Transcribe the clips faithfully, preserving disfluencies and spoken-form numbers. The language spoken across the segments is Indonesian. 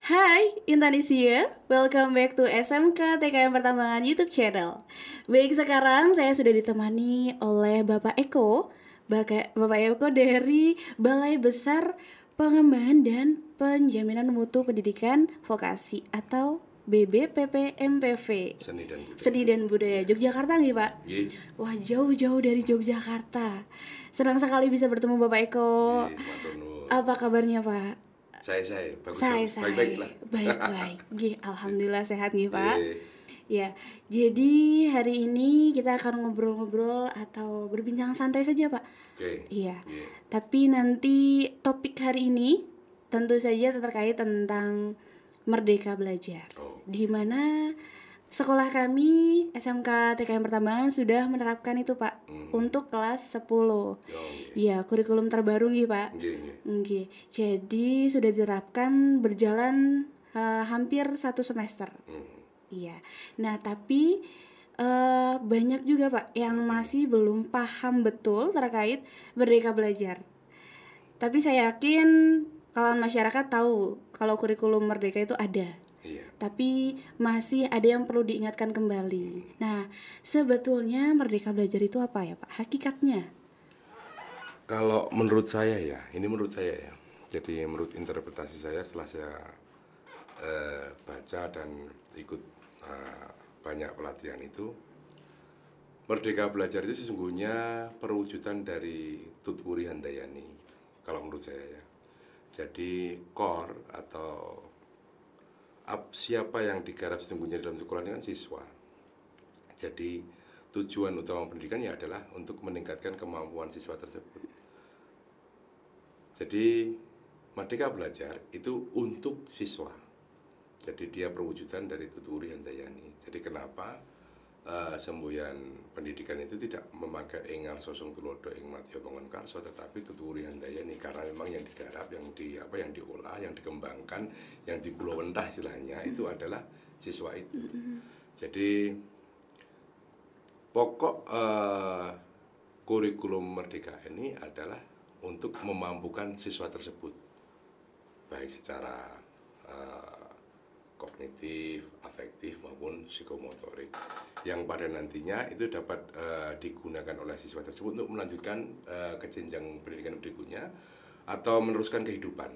Hai, Intan is here. Welcome back to S M K T K M Pertambangan YouTube channel. Baik, sekarang saya sudah ditemani oleh Bapak Eko. Bapak, Bapak Eko dari Balai Besar Pengembangan dan Penjaminan Mutu Pendidikan Vokasi atau B B P P M P V. Seni dan Budaya. Seni dan Budaya Yogyakarta nih, Pak? Ye. Wah, jauh-jauh dari Yogyakarta. Senang sekali bisa bertemu Bapak Eko. Ye, matur nuwun. Apa kabarnya, Pak? Saya saya bagus. Saya bagus. saya Baik-baik lah. baik-baik. Gih, alhamdulillah sehat nih, Pak. Ye. Ya, jadi hari ini kita akan ngobrol-ngobrol atau berbincang santai saja, Pak. Oke. Iya. Ye. Tapi nanti topik hari ini tentu saja terkait tentang Merdeka Belajar. Oh. Di mana sekolah kami S M K T K M Pertambangan sudah menerapkan itu, Pak, Hmm. untuk kelas sepuluh. Oh, ye. Iya, kurikulum terbaru nih, Pak. Ye, ye. Oke, jadi sudah diterapkan berjalan eh, hampir satu semester. Hmm. Iya. Nah, tapi eh, banyak juga, Pak, yang masih belum paham betul terkait Merdeka Belajar. Tapi saya yakin kalangan masyarakat tahu kalau kurikulum Merdeka itu ada. Iya. Tapi masih ada yang perlu diingatkan kembali. Nah, sebetulnya Merdeka Belajar itu apa ya, Pak? Hakikatnya? Kalau menurut saya ya, ini menurut saya ya. Jadi menurut interpretasi saya setelah saya eh, baca dan ikut eh, banyak pelatihan itu, Merdeka Belajar itu sesungguhnya perwujudan dari Tutwuri Handayani. Kalau menurut saya ya. Jadi core atau ap, siapa yang digarap sesungguhnya dalam sekolah ini kan siswa. Jadi tujuan utama pendidikan ya adalah untuk meningkatkan kemampuan siswa tersebut. Jadi Merdeka Belajar itu untuk siswa. Jadi dia perwujudan dari Tutwuri Handayani. Jadi kenapa uh, semboyan pendidikan itu tidak memakai engar sosong tulodo ing madya bangun karso, tetapi Tutwuri Handayani, karena memang yang digarap, yang di apa yang diolah, yang dikembangkan, yang dikulawentah istilahnya itu adalah siswa itu. Jadi pokok uh, kurikulum Merdeka ini adalah untuk memampukan siswa tersebut, baik secara uh, kognitif, afektif maupun psikomotorik, yang pada nantinya itu dapat uh, digunakan oleh siswa tersebut untuk melanjutkan uh, ke jenjang pendidikan berikutnya atau meneruskan kehidupan.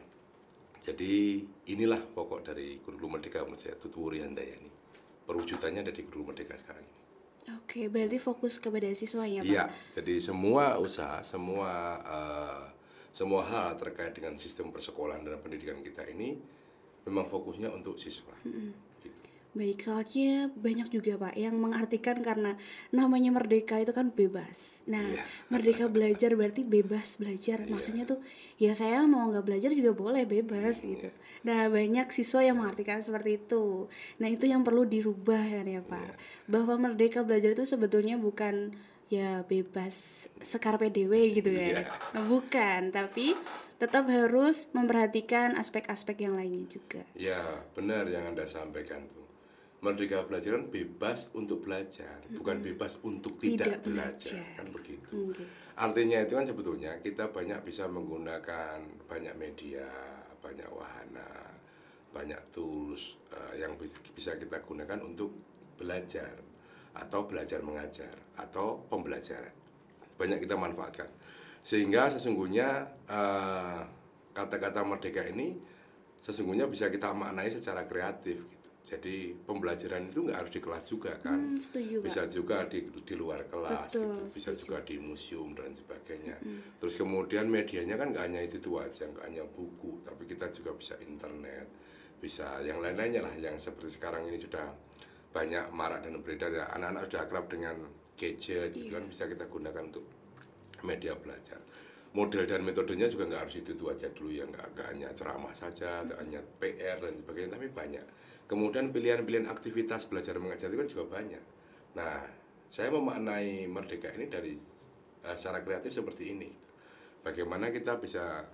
Jadi inilah pokok dari kurikulum Merdeka menurut saya, Tutwuri Handayani. Perwujudannya dari kurikulum Merdeka sekarang ini. Oke, berarti fokus kepada siswanya, Pak? Iya, jadi semua usaha, semua uh, semua hal terkait dengan sistem persekolahan dan pendidikan kita ini memang fokusnya untuk siswa. Mm-mm. Gitu. Baik, soalnya banyak juga, Pak, yang mengartikan karena namanya merdeka itu kan bebas. Nah, Iya. merdeka belajar berarti bebas belajar. Iya. Maksudnya tuh, ya saya mau nggak belajar juga boleh, bebas Iya. gitu. Nah, banyak siswa yang mengartikan seperti itu. Nah, itu yang perlu dirubah kan ya, Pak. Iya. Bahwa merdeka belajar itu sebetulnya bukan ya bebas sekarpe dewe gitu ya. Iya. Nah, bukan, tapi tetap harus memperhatikan aspek-aspek yang lainnya juga. Ya, benar yang Anda sampaikan tuh. Merdeka Belajar kan bebas untuk belajar, bukan bebas untuk tidak, Tidak belajar. belajar. Kan begitu. Oke. Artinya itu kan sebetulnya kita banyak bisa menggunakan banyak media, banyak wahana, banyak tools uh, yang bisa kita gunakan untuk belajar atau belajar mengajar atau pembelajaran. Banyak kita manfaatkan. Sehingga sesungguhnya uh, kata-kata merdeka ini sesungguhnya bisa kita maknai secara kreatif gitu. Jadi pembelajaran itu nggak harus di kelas juga kan, Hmm, setuju, Pak. bisa juga di di luar kelas Betul, gitu, bisa setuju. juga di museum dan sebagainya. Terus kemudian medianya kan nggak hanya itu itu aja, nggak hanya buku, tapi kita juga bisa internet, bisa yang lain-lainnya lah, yang seperti sekarang ini sudah banyak marak dan beredar ya, anak-anak sudah akrab dengan gadget gitu kan, bisa kita gunakan untuk media belajar. Model dan metodenya juga nggak harus itu itu aja dulu ya, nggak nggak hanya ceramah saja, nggak hanya P R dan sebagainya, tapi banyak. Kemudian pilihan-pilihan aktivitas belajar mengajar itu kan juga banyak. Nah, saya memaknai merdeka ini dari uh, secara kreatif seperti ini. Bagaimana kita bisa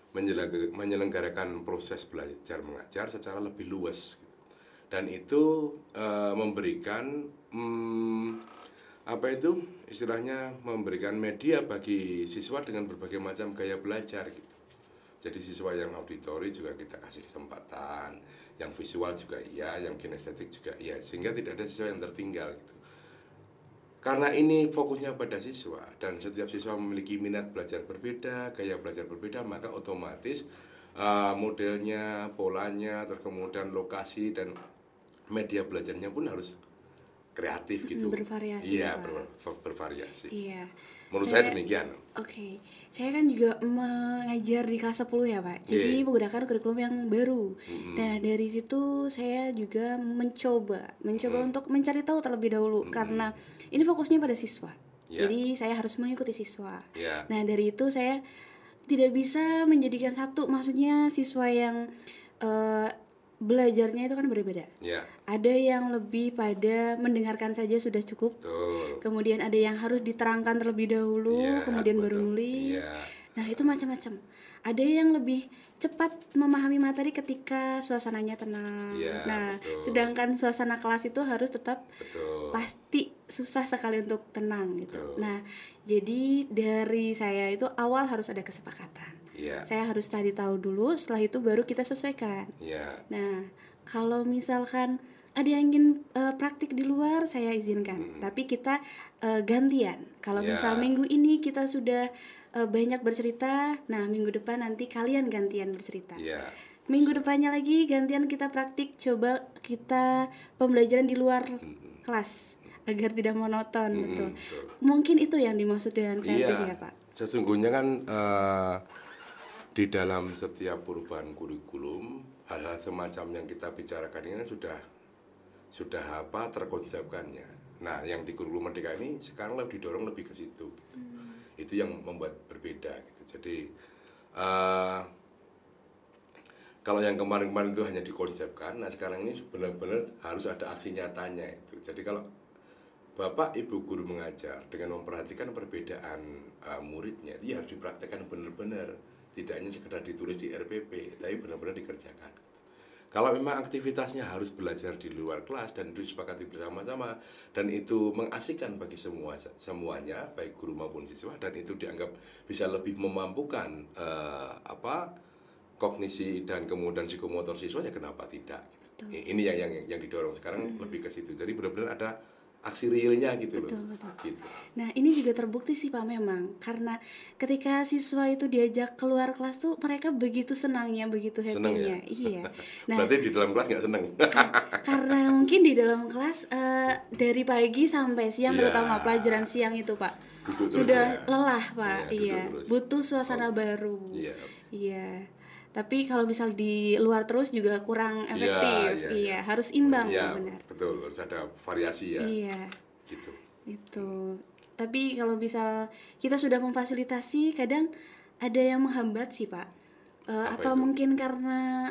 menyelenggarakan proses belajar mengajar secara lebih luas, gitu. Dan itu uh, memberikan um, apa itu istilahnya memberikan media bagi siswa dengan berbagai macam gaya belajar gitu. Jadi siswa yang auditori juga kita kasih kesempatan, yang visual juga iya, yang kinestetik juga iya, sehingga tidak ada siswa yang tertinggal gitu. Karena ini fokusnya pada siswa dan setiap siswa memiliki minat belajar berbeda, gaya belajar berbeda, maka otomatis uh, modelnya, polanya, terus kemudian lokasi dan media belajarnya pun harus kreatif gitu. Bervariasi. Iya, ber, ber, bervariasi. Iya. Menurut saya, saya demikian. Oke. Okay. Saya kan juga mengajar di kelas sepuluh ya, Pak. Jadi yeah. menggunakan kurikulum yang baru. Mm-hmm. Nah, dari situ saya juga mencoba mencoba mm-hmm. untuk mencari tahu terlebih dahulu mm-hmm. karena ini fokusnya pada siswa. Yeah. Jadi saya harus mengikuti siswa. Yeah. Nah, dari itu saya tidak bisa menjadikan satu, maksudnya siswa yang uh, belajarnya itu kan berbeda. Yeah. Ada yang lebih pada mendengarkan saja sudah cukup. Betul. Kemudian ada yang harus diterangkan terlebih dahulu, yeah, kemudian betul. Baru nulis. Yeah. Nah, itu macam-macam. Ada yang lebih cepat memahami materi ketika suasananya tenang. Yeah, nah, betul. Sedangkan suasana kelas itu harus tetap betul. Pasti susah sekali untuk tenang gitu. Betul. Nah, jadi dari saya itu awal harus ada kesepakatan. Yeah. Saya harus cari tahu dulu, setelah itu baru kita sesuaikan. Yeah. Nah, kalau misalkan ada yang ingin uh, praktik di luar, saya izinkan. Mm. Tapi kita uh, gantian. Kalau yeah. misal minggu ini kita sudah uh, banyak bercerita, nah minggu depan nanti kalian gantian bercerita. Yeah. Minggu depannya lagi gantian kita praktik, coba kita pembelajaran di luar mm. kelas agar tidak monoton. Mm. Betul. Betul. Mungkin itu yang dimaksud dengan kreatif yeah. ya, Pak. Sesungguhnya kan uh, di dalam setiap perubahan kurikulum, hal-hal semacam yang kita bicarakan ini sudah sudah apa terkonsepkannya. Nah, yang di kurikulum Merdeka ini sekarang lebih didorong lebih ke situ. Gitu. Hmm. Itu yang membuat berbeda. Gitu. Jadi uh, kalau yang kemarin-kemarin itu hanya dikonsepkan, nah sekarang ini benar-benar harus ada aksi nyatanya itu. Jadi kalau Bapak Ibu guru mengajar dengan memperhatikan perbedaan uh, muridnya, dia harus dipraktekkan benar-benar. Tidak hanya sekedar ditulis di R P P, tapi benar-benar dikerjakan. Gitu. Kalau memang aktivitasnya harus belajar di luar kelas dan disepakati bersama-sama dan itu mengasihkan bagi semua semuanya, baik guru maupun siswa, dan itu dianggap bisa lebih memampukan uh, apa kognisi dan kemudian psikomotor siswa, ya kenapa tidak? Gitu. Ini yang yang yang didorong sekarang hmm. lebih ke situ. Jadi benar-benar ada aksi realnya gitu loh. Betul, betul. Gitu. Nah, ini juga terbukti sih Pak memang, karena ketika siswa itu diajak keluar kelas tuh mereka begitu senangnya, begitu happy-nya. Ya? Iya. Nah, berarti di dalam kelas nggak seneng. Karena mungkin di dalam kelas uh, dari pagi sampai siang, ya. Terutama pelajaran siang itu Pak, duduk sudah terus, ya. Lelah Pak. Ya, iya. Butuh suasana oh. baru. Iya. Iya. Tapi kalau misal di luar terus juga kurang efektif. Ya, ya, iya, ya. Harus imbang ya, benar. Betul, harus ada variasi ya. Iya. Gitu. Itu. Tapi kalau misal kita sudah memfasilitasi, kadang ada yang menghambat sih, Pak. Uh, apa, apa mungkin karena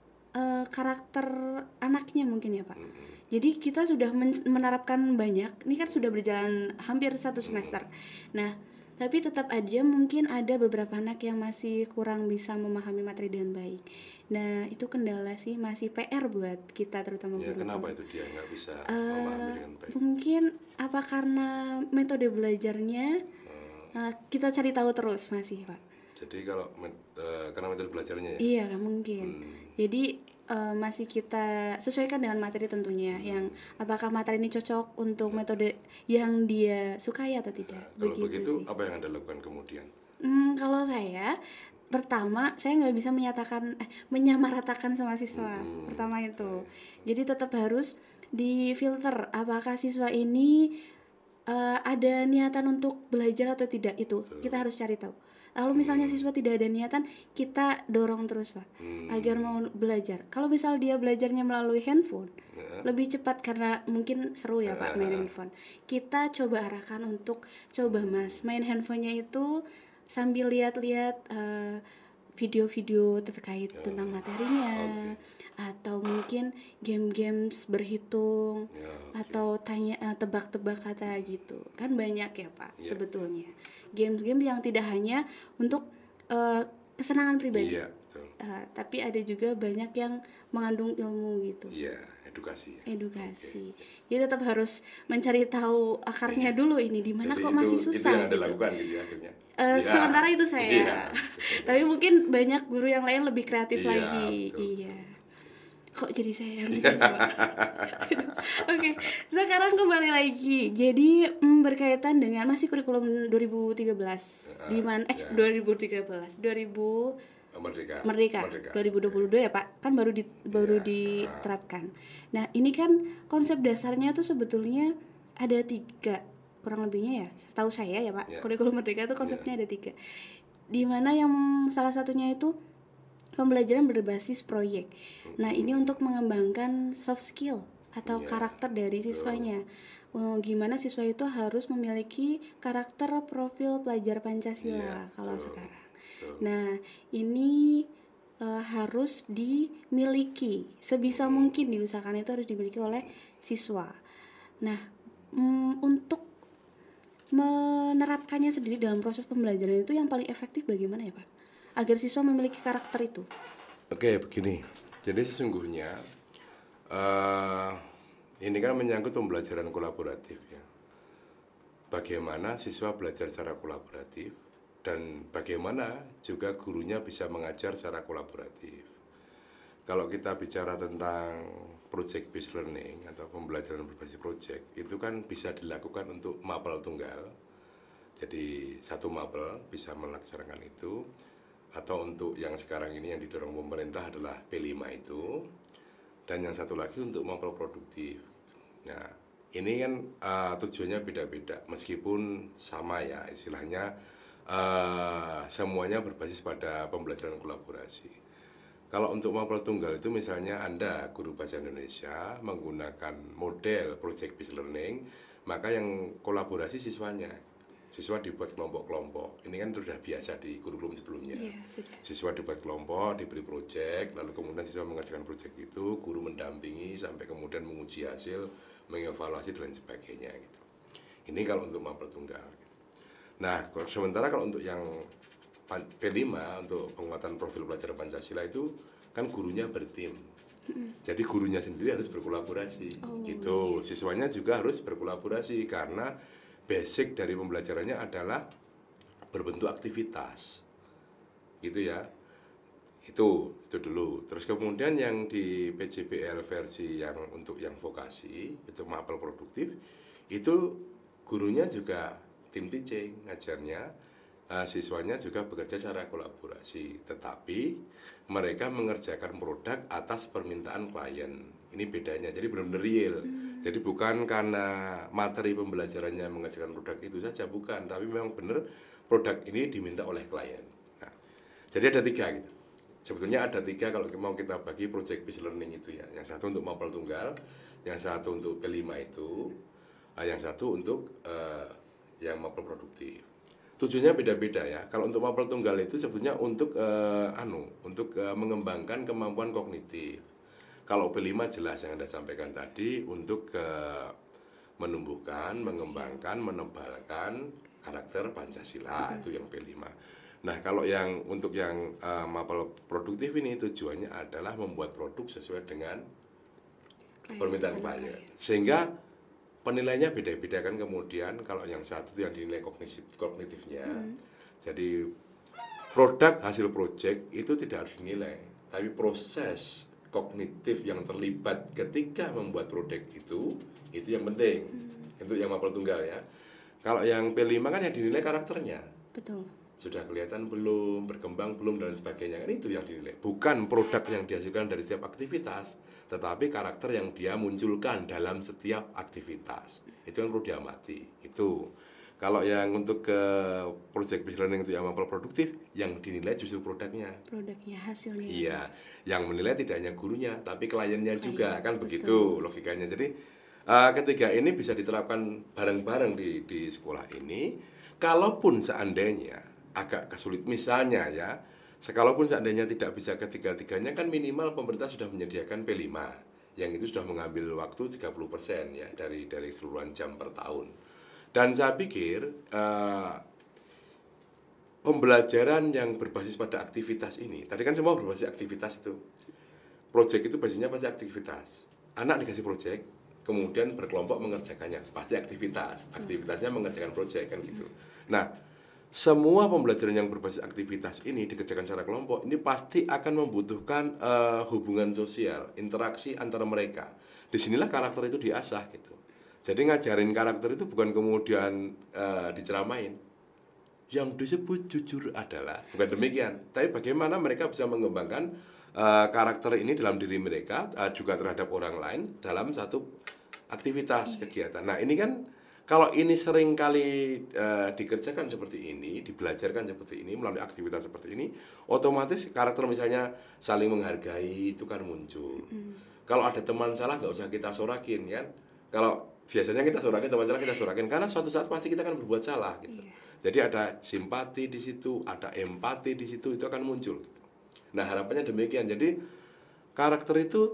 uh, karakter anaknya mungkin ya, Pak. Hmm. Jadi kita sudah men- menerapkan banyak. Ini kan sudah berjalan hampir satu semester. Hmm. Nah, tapi tetap aja mungkin ada beberapa anak yang masih kurang bisa memahami materi dengan baik. Nah, itu kendala sih, masih P R buat kita terutama ya, guru. Kenapa itu dia nggak bisa uh, memahami dengan baik? Mungkin apa karena metode belajarnya hmm. uh, kita cari tahu terus masih, Pak. Jadi kalau uh, karena metode belajarnya ya? Iya, mungkin. Hmm. Jadi uh, masih kita sesuaikan dengan materi tentunya, hmm. yang apakah materi ini cocok untuk metode yang dia sukai atau tidak. Nah, kalau begitu, begitu apa yang Anda lakukan kemudian? Hmm, kalau saya pertama saya nggak bisa menyatakan eh, menyamaratakan sama siswa. Hmm. Pertama itu. Jadi tetap harus difilter apakah siswa ini uh, ada niatan untuk belajar atau tidak, itu Betul. Kita harus cari tahu. Lalu misalnya hmm. siswa tidak ada niatan, kita dorong terus Pak, hmm. agar mau belajar. Kalau misal dia belajarnya melalui handphone, ya. Lebih cepat karena mungkin seru ya, ya Pak main handphone. Kita coba arahkan untuk coba Mas main handphonenya itu sambil lihat-lihat uh, video-video terkait ya. Tentang materinya, okay. Atau mungkin game-game berhitung, ya, okay. Atau tanya uh, tebak-tebak kata gitu. Kan banyak ya Pak ya. Sebetulnya. Game-game yang tidak hanya untuk uh, kesenangan pribadi, iya, uh, tapi ada juga banyak yang mengandung ilmu gitu. Iya, edukasi. Edukasi. Okay. Jadi tetap harus mencari tahu akarnya dulu ini di mana kok masih itu, susah. Itu yang Anda gitu. lakukan gitu ya akhirnya. Uh, ya. Sementara itu saya. Ya, tapi mungkin banyak guru yang lain lebih kreatif ya, lagi. Betul. Iya. Kok jadi saya yang disini, Pak? Oke, sekarang kembali lagi. Jadi mm, berkaitan dengan masih kurikulum dua ribu tiga belas uh, di mana eh ya. dua ribu tiga belas dua ribu Merdeka. Merdeka. Merdeka. dua ribu dua puluh dua ya, Pak. Kan baru di, baru ya. diterapkan. Nah, ini kan konsep dasarnya tuh sebetulnya ada tiga kurang lebihnya ya. Setahu saya ya, Pak. Ya. Kurikulum Merdeka itu konsepnya ya. ada tiga. Di mana yang salah satunya itu pembelajaran berbasis proyek. Nah, ini untuk mengembangkan soft skill atau yeah. karakter dari siswanya. Oh, gimana siswa itu harus memiliki karakter profil pelajar Pancasila yeah, kalau betul. sekarang. Betul. Nah, ini uh, harus dimiliki sebisa hmm. mungkin diusahakan itu harus dimiliki oleh siswa. Nah, mm, untuk menerapkannya sendiri dalam proses pembelajaran itu yang paling efektif bagaimana ya, Pak? Agar siswa memiliki karakter itu. Oke, begini. Jadi sesungguhnya uh, ini kan menyangkut pembelajaran kolaboratif ya. Bagaimana siswa belajar secara kolaboratif dan bagaimana juga gurunya bisa mengajar secara kolaboratif. Kalau kita bicara tentang project based learning atau pembelajaran berbasis project, itu kan bisa dilakukan untuk mapel tunggal. Jadi satu mapel bisa melaksanakan itu. Atau untuk yang sekarang ini yang didorong pemerintah adalah P lima itu, dan yang satu lagi untuk mapel produktif. Nah, ini kan uh, tujuannya beda-beda meskipun sama ya istilahnya, uh, semuanya berbasis pada pembelajaran kolaborasi. Kalau untuk mapel tunggal itu misalnya Anda guru bahasa Indonesia menggunakan model project based learning, maka yang kolaborasi siswanya. Siswa dibuat kelompok-kelompok. Ini kan sudah biasa di kurikulum sebelumnya. Yeah, siswa dibuat kelompok, diberi proyek, lalu kemudian siswa mengerjakan proyek itu, guru mendampingi sampai kemudian menguji hasil, mengevaluasi dan sebagainya gitu. Ini kalau untuk mapel tunggal. Gitu. Nah, sementara kalau untuk yang P lima untuk penguatan profil pelajar Pancasila itu kan gurunya bertim. Mm-hmm. Jadi gurunya sendiri harus berkolaborasi. Oh, gitu. Yeah. Siswanya juga harus berkolaborasi karena basic dari pembelajarannya adalah berbentuk aktivitas, gitu ya. Itu itu dulu. Terus kemudian yang di P J B L versi yang untuk yang vokasi itu mapel produktif itu gurunya juga tim teaching ngajarnya, uh, siswanya juga bekerja secara kolaborasi. Tetapi mereka mengerjakan produk atas permintaan klien. Ini bedanya. Jadi benar-benar real. Hmm. Jadi bukan karena materi pembelajarannya mengerjakan produk itu saja, bukan. Tapi memang benar produk ini diminta oleh klien. Nah, jadi ada tiga gitu. Sebetulnya ada tiga kalau mau kita bagi project based learning itu ya. Yang satu untuk mapel tunggal, yang satu untuk P lima itu, yang satu untuk uh, yang mapel produktif. Tujuannya beda-beda ya. Kalau untuk mapel tunggal itu sebetulnya untuk uh, anu, untuk uh, mengembangkan kemampuan kognitif. Kalau P lima jelas yang Anda sampaikan tadi untuk uh, menumbuhkan, Sosial. mengembangkan, menebalkan karakter Pancasila, hmm. itu yang P lima. Nah, kalau yang untuk yang uh, mapel produktif ini tujuannya adalah membuat produk sesuai dengan klien, permintaan klien. Sehingga penilaiannya beda-beda kan kemudian kalau yang satu itu yang dinilai kognitif, kognitifnya. Hmm. Jadi produk hasil project itu tidak harus dinilai, tapi proses kognitif yang terlibat ketika membuat produk itu itu yang penting. Hmm. Untuk yang mapel tunggal ya. Kalau yang P lima kan yang dinilai karakternya. Betul. Sudah kelihatan belum, berkembang belum dan sebagainya, kan itu yang dinilai. Bukan produk yang dihasilkan dari setiap aktivitas, tetapi karakter yang dia munculkan dalam setiap aktivitas. Itu yang perlu diamati. Itu. Kalau yang untuk ke project based learning itu yang mapel produktif, yang dinilai justru produknya. Produknya, hasilnya. Iya, yang menilai tidak hanya gurunya, tapi kliennya Klien, juga, kan betul. Begitu logikanya. Jadi uh, ketiga ini bisa diterapkan bareng-bareng di di sekolah ini. Kalaupun seandainya agak kesulit, misalnya ya, sekalaupun seandainya tidak bisa ketiga-tiganya, kan minimal pemerintah sudah menyediakan P lima, yang itu sudah mengambil waktu tiga puluh persen ya dari dari keseluruhan jam per tahun. Dan saya pikir uh, pembelajaran yang berbasis pada aktivitas ini, tadi kan semua berbasis aktivitas itu. Project itu basisnya pasti aktivitas. Anak dikasih project, kemudian berkelompok mengerjakannya, pasti aktivitas. Aktivitasnya mengerjakan project kan gitu. Nah, semua pembelajaran yang berbasis aktivitas ini dikerjakan secara kelompok, ini pasti akan membutuhkan uh, hubungan sosial, interaksi antara mereka. Disinilah karakter itu diasah gitu. Jadi ngajarin karakter itu bukan kemudian uh, diceramain. Yang disebut jujur adalah bukan demikian, tapi bagaimana mereka bisa mengembangkan Uh, karakter ini dalam diri mereka, uh, juga terhadap orang lain dalam satu aktivitas kegiatan. Nah ini kan kalau ini sering kali uh, dikerjakan seperti ini, dibelajarkan seperti ini melalui aktivitas seperti ini, otomatis karakter misalnya saling menghargai itu kan muncul. Mm. Kalau ada teman salah nggak usah kita sorakin kan. Kalau biasanya kita sorakin, teman salah kita sorakin karena suatu saat pasti kita akan berbuat salah gitu. Yeah. Jadi ada simpati di situ, ada empati di situ, itu akan muncul. Gitu. Nah harapannya demikian. Jadi karakter itu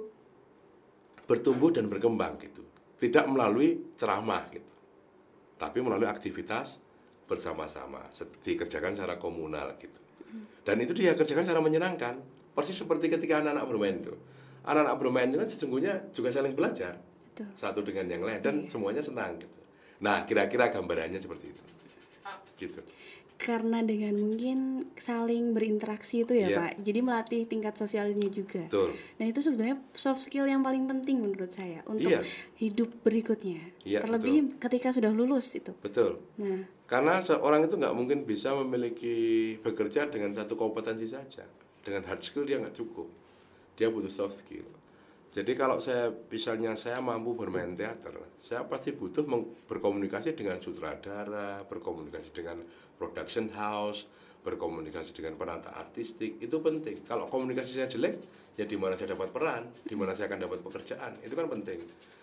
bertumbuh dan berkembang gitu. Tidak melalui ceramah gitu, tapi melalui aktivitas bersama-sama, dikerjakan secara komunal gitu. Dan itu dia kerjakan secara menyenangkan. Persis seperti ketika anak-anak bermain itu. Anak-anak bermain itu kan sesungguhnya juga saling belajar. Betul. Satu dengan yang lain dan iya. Semuanya senang gitu. Nah kira-kira gambarannya seperti itu gitu. Karena dengan mungkin saling berinteraksi itu ya, yeah. Pak, jadi melatih tingkat sosialnya juga. Betul. Nah itu sebetulnya soft skill yang paling penting menurut saya untuk yeah. hidup berikutnya, yeah, terlebih betul. Ketika sudah lulus itu. Betul. Nah, karena seorang itu nggak mungkin bisa memiliki bekerja dengan satu kompetensi saja, dengan hard skill dia nggak cukup, dia butuh soft skill. Jadi kalau saya misalnya saya mampu bermain teater, saya pasti butuh berkomunikasi dengan sutradara, berkomunikasi dengan production house, berkomunikasi dengan penata artistik, itu penting. Kalau komunikasi saya jelek, ya di mana saya dapat peran, di mana saya akan dapat pekerjaan, itu kan penting.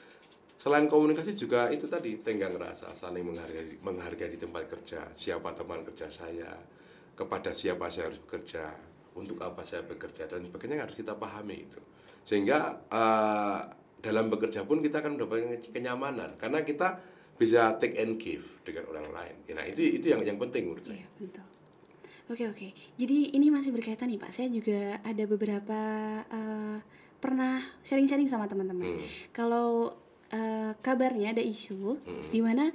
Selain komunikasi juga itu tadi tenggang rasa, saling menghargai, menghargai di tempat kerja, siapa teman kerja saya, kepada siapa saya harus bekerja, untuk apa saya bekerja dan sebagainya harus kita pahami itu. Sehingga uh, dalam bekerja pun kita akan mendapatkan kenyamanan karena kita bisa take and give dengan orang lain. Nah itu itu yang yang penting menurut saya. Iya, betul. Oke oke. Jadi ini masih berkaitan nih Pak. Saya juga ada beberapa uh, pernah sharing-sharing sama teman-teman. Hmm. Kalau uh, kabarnya ada isu hmm. di mana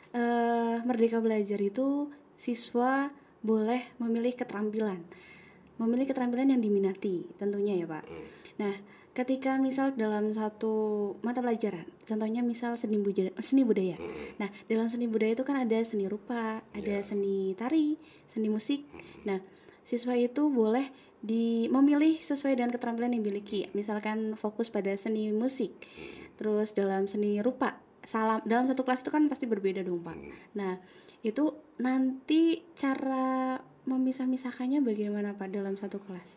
uh, Merdeka Belajar itu siswa boleh memilih keterampilan, memilih keterampilan yang diminati tentunya ya Pak. Hmm. Nah ketika misal dalam satu mata pelajaran, contohnya misal seni budaya, seni budaya. Hmm. Nah, dalam seni budaya itu kan ada seni rupa, ada yeah. seni tari, seni musik. Hmm. Nah, siswa itu boleh di memilih sesuai dengan keterampilan yang dimiliki. Misalkan fokus pada seni musik. Hmm. Terus dalam seni rupa, salam dalam satu kelas itu kan pasti berbeda dong, Pak. Hmm. Nah, itu nanti cara memisah-misahkannya bagaimana Pak dalam satu kelas?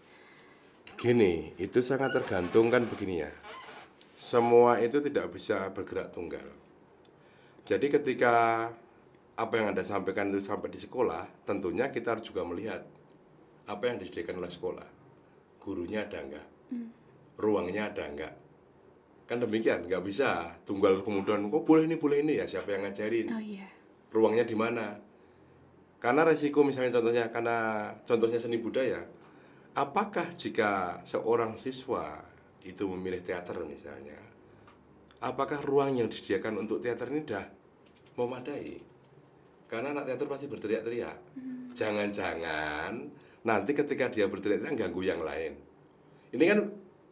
Gini, itu sangat tergantung kan begini ya. Semua itu tidak bisa bergerak tunggal. Jadi ketika apa yang Anda sampaikan itu sampai di sekolah, tentunya kita harus juga melihat apa yang disediakan oleh sekolah. Gurunya ada enggak? Hmm. Ruangnya ada enggak? Kan demikian, enggak bisa tunggal kemudian kok boleh ini, boleh ini ya, siapa yang ngajarin? Oh iya. Ruangnya di mana? Karena resiko misalnya contohnya karena contohnya seni budaya. Apakah jika seorang siswa itu memilih teater misalnya, apakah ruang yang disediakan untuk teater ini dah memadai? Karena anak teater pasti berteriak-teriak. Hmm. Jangan-jangan nanti ketika dia berteriak-teriak ganggu yang lain. Ini kan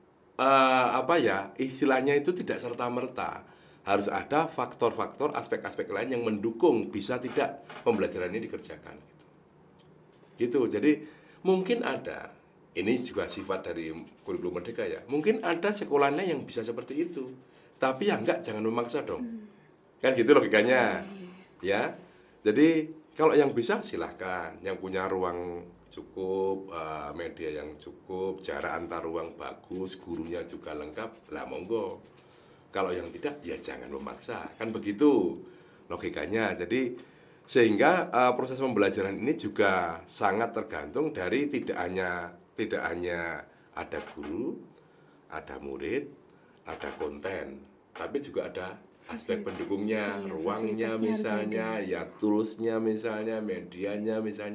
uh, apa ya, istilahnya itu tidak serta-merta. Harus ada faktor-faktor, aspek-aspek lain yang mendukung bisa tidak pembelajaran ini dikerjakan. Gitu. Gitu. Jadi mungkin ada. Ini juga sifat dari kurikulum Merdeka ya. Mungkin ada sekolahnya yang bisa seperti itu. Tapi ya enggak, jangan memaksa dong. Hmm. Kan gitu logikanya. Hmm. Ya. Jadi kalau yang bisa silahkan. Yang punya ruang cukup, uh, media yang cukup, jarak antar ruang bagus, gurunya juga lengkap, lah monggo. Kalau yang tidak, ya jangan memaksa. Kan begitu logikanya. Jadi sehingga uh, proses pembelajaran ini juga sangat tergantung dari tidak hanya tidak hanya ada guru, ada murid, ada konten, tapi juga ada aspek pendukungnya, iya, ruangnya misalnya, ya toolsnya misalnya, medianya misalnya.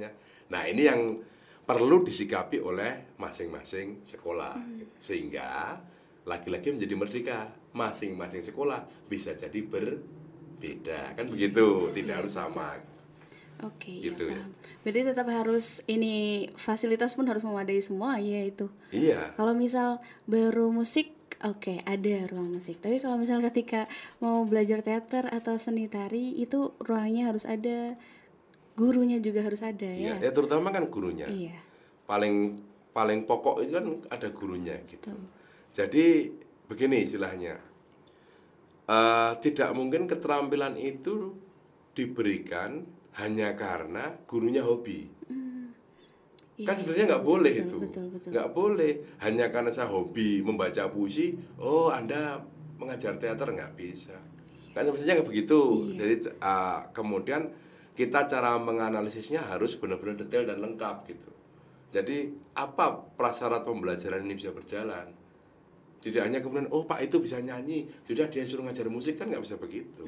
Nah ini yang perlu disikapi oleh masing-masing sekolah, gitu. Sehingga lagi-lagi menjadi merdeka, masing-masing sekolah bisa jadi berbeda, kan begitu, tidak Iya, harus sama. Oke, Gitu ya ya. paham. Berarti tetap harus ini fasilitas pun harus memadai semua ya itu. Iya, Kalau misal baru musik, oke ada ruang musik. Tapi kalau misal ketika mau belajar teater atau seni tari itu ruangnya harus ada, gurunya juga harus ada iya, ya. ya terutama kan gurunya. Iya. Paling paling pokok itu kan ada gurunya gitu. Jadi begini istilahnya, eh, tidak mungkin keterampilan itu diberikan hanya karena gurunya hobi. Iya, Kan sebenarnya nggak boleh betul, itu, betul, betul. nggak boleh hanya karena saya hobi membaca puisi. Oh, Anda mengajar teater nggak bisa. Kan sebenarnya nggak begitu. Iya. Jadi uh, kemudian kita cara menganalisisnya harus benar-benar detail dan lengkap gitu. Jadi apa prasyarat pembelajaran ini bisa berjalan? Tidak hanya kemudian oh Pak itu bisa nyanyi, sudah dia suruh ngajar musik, kan nggak bisa begitu.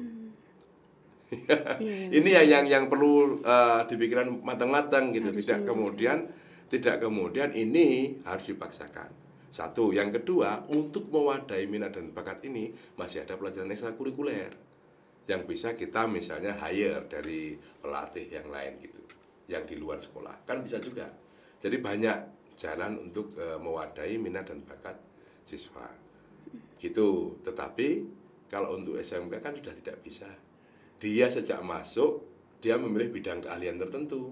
Iya, Ini ya yang yang perlu uh, dipikirkan matang-matang gitu. Harus Tidak diluruskan. kemudian tidak kemudian ini harus dipaksakan. Satu, yang kedua, untuk mewadahi minat dan bakat ini masih ada pelajaran ekstrakurikuler yang bisa kita misalnya hire dari pelatih yang lain gitu, yang di luar sekolah, kan bisa juga. Jadi banyak jalan untuk uh, mewadahi minat dan bakat siswa gitu. Tetapi kalau untuk S M K kan sudah tidak bisa. Dia sejak masuk dia memilih bidang keahlian tertentu.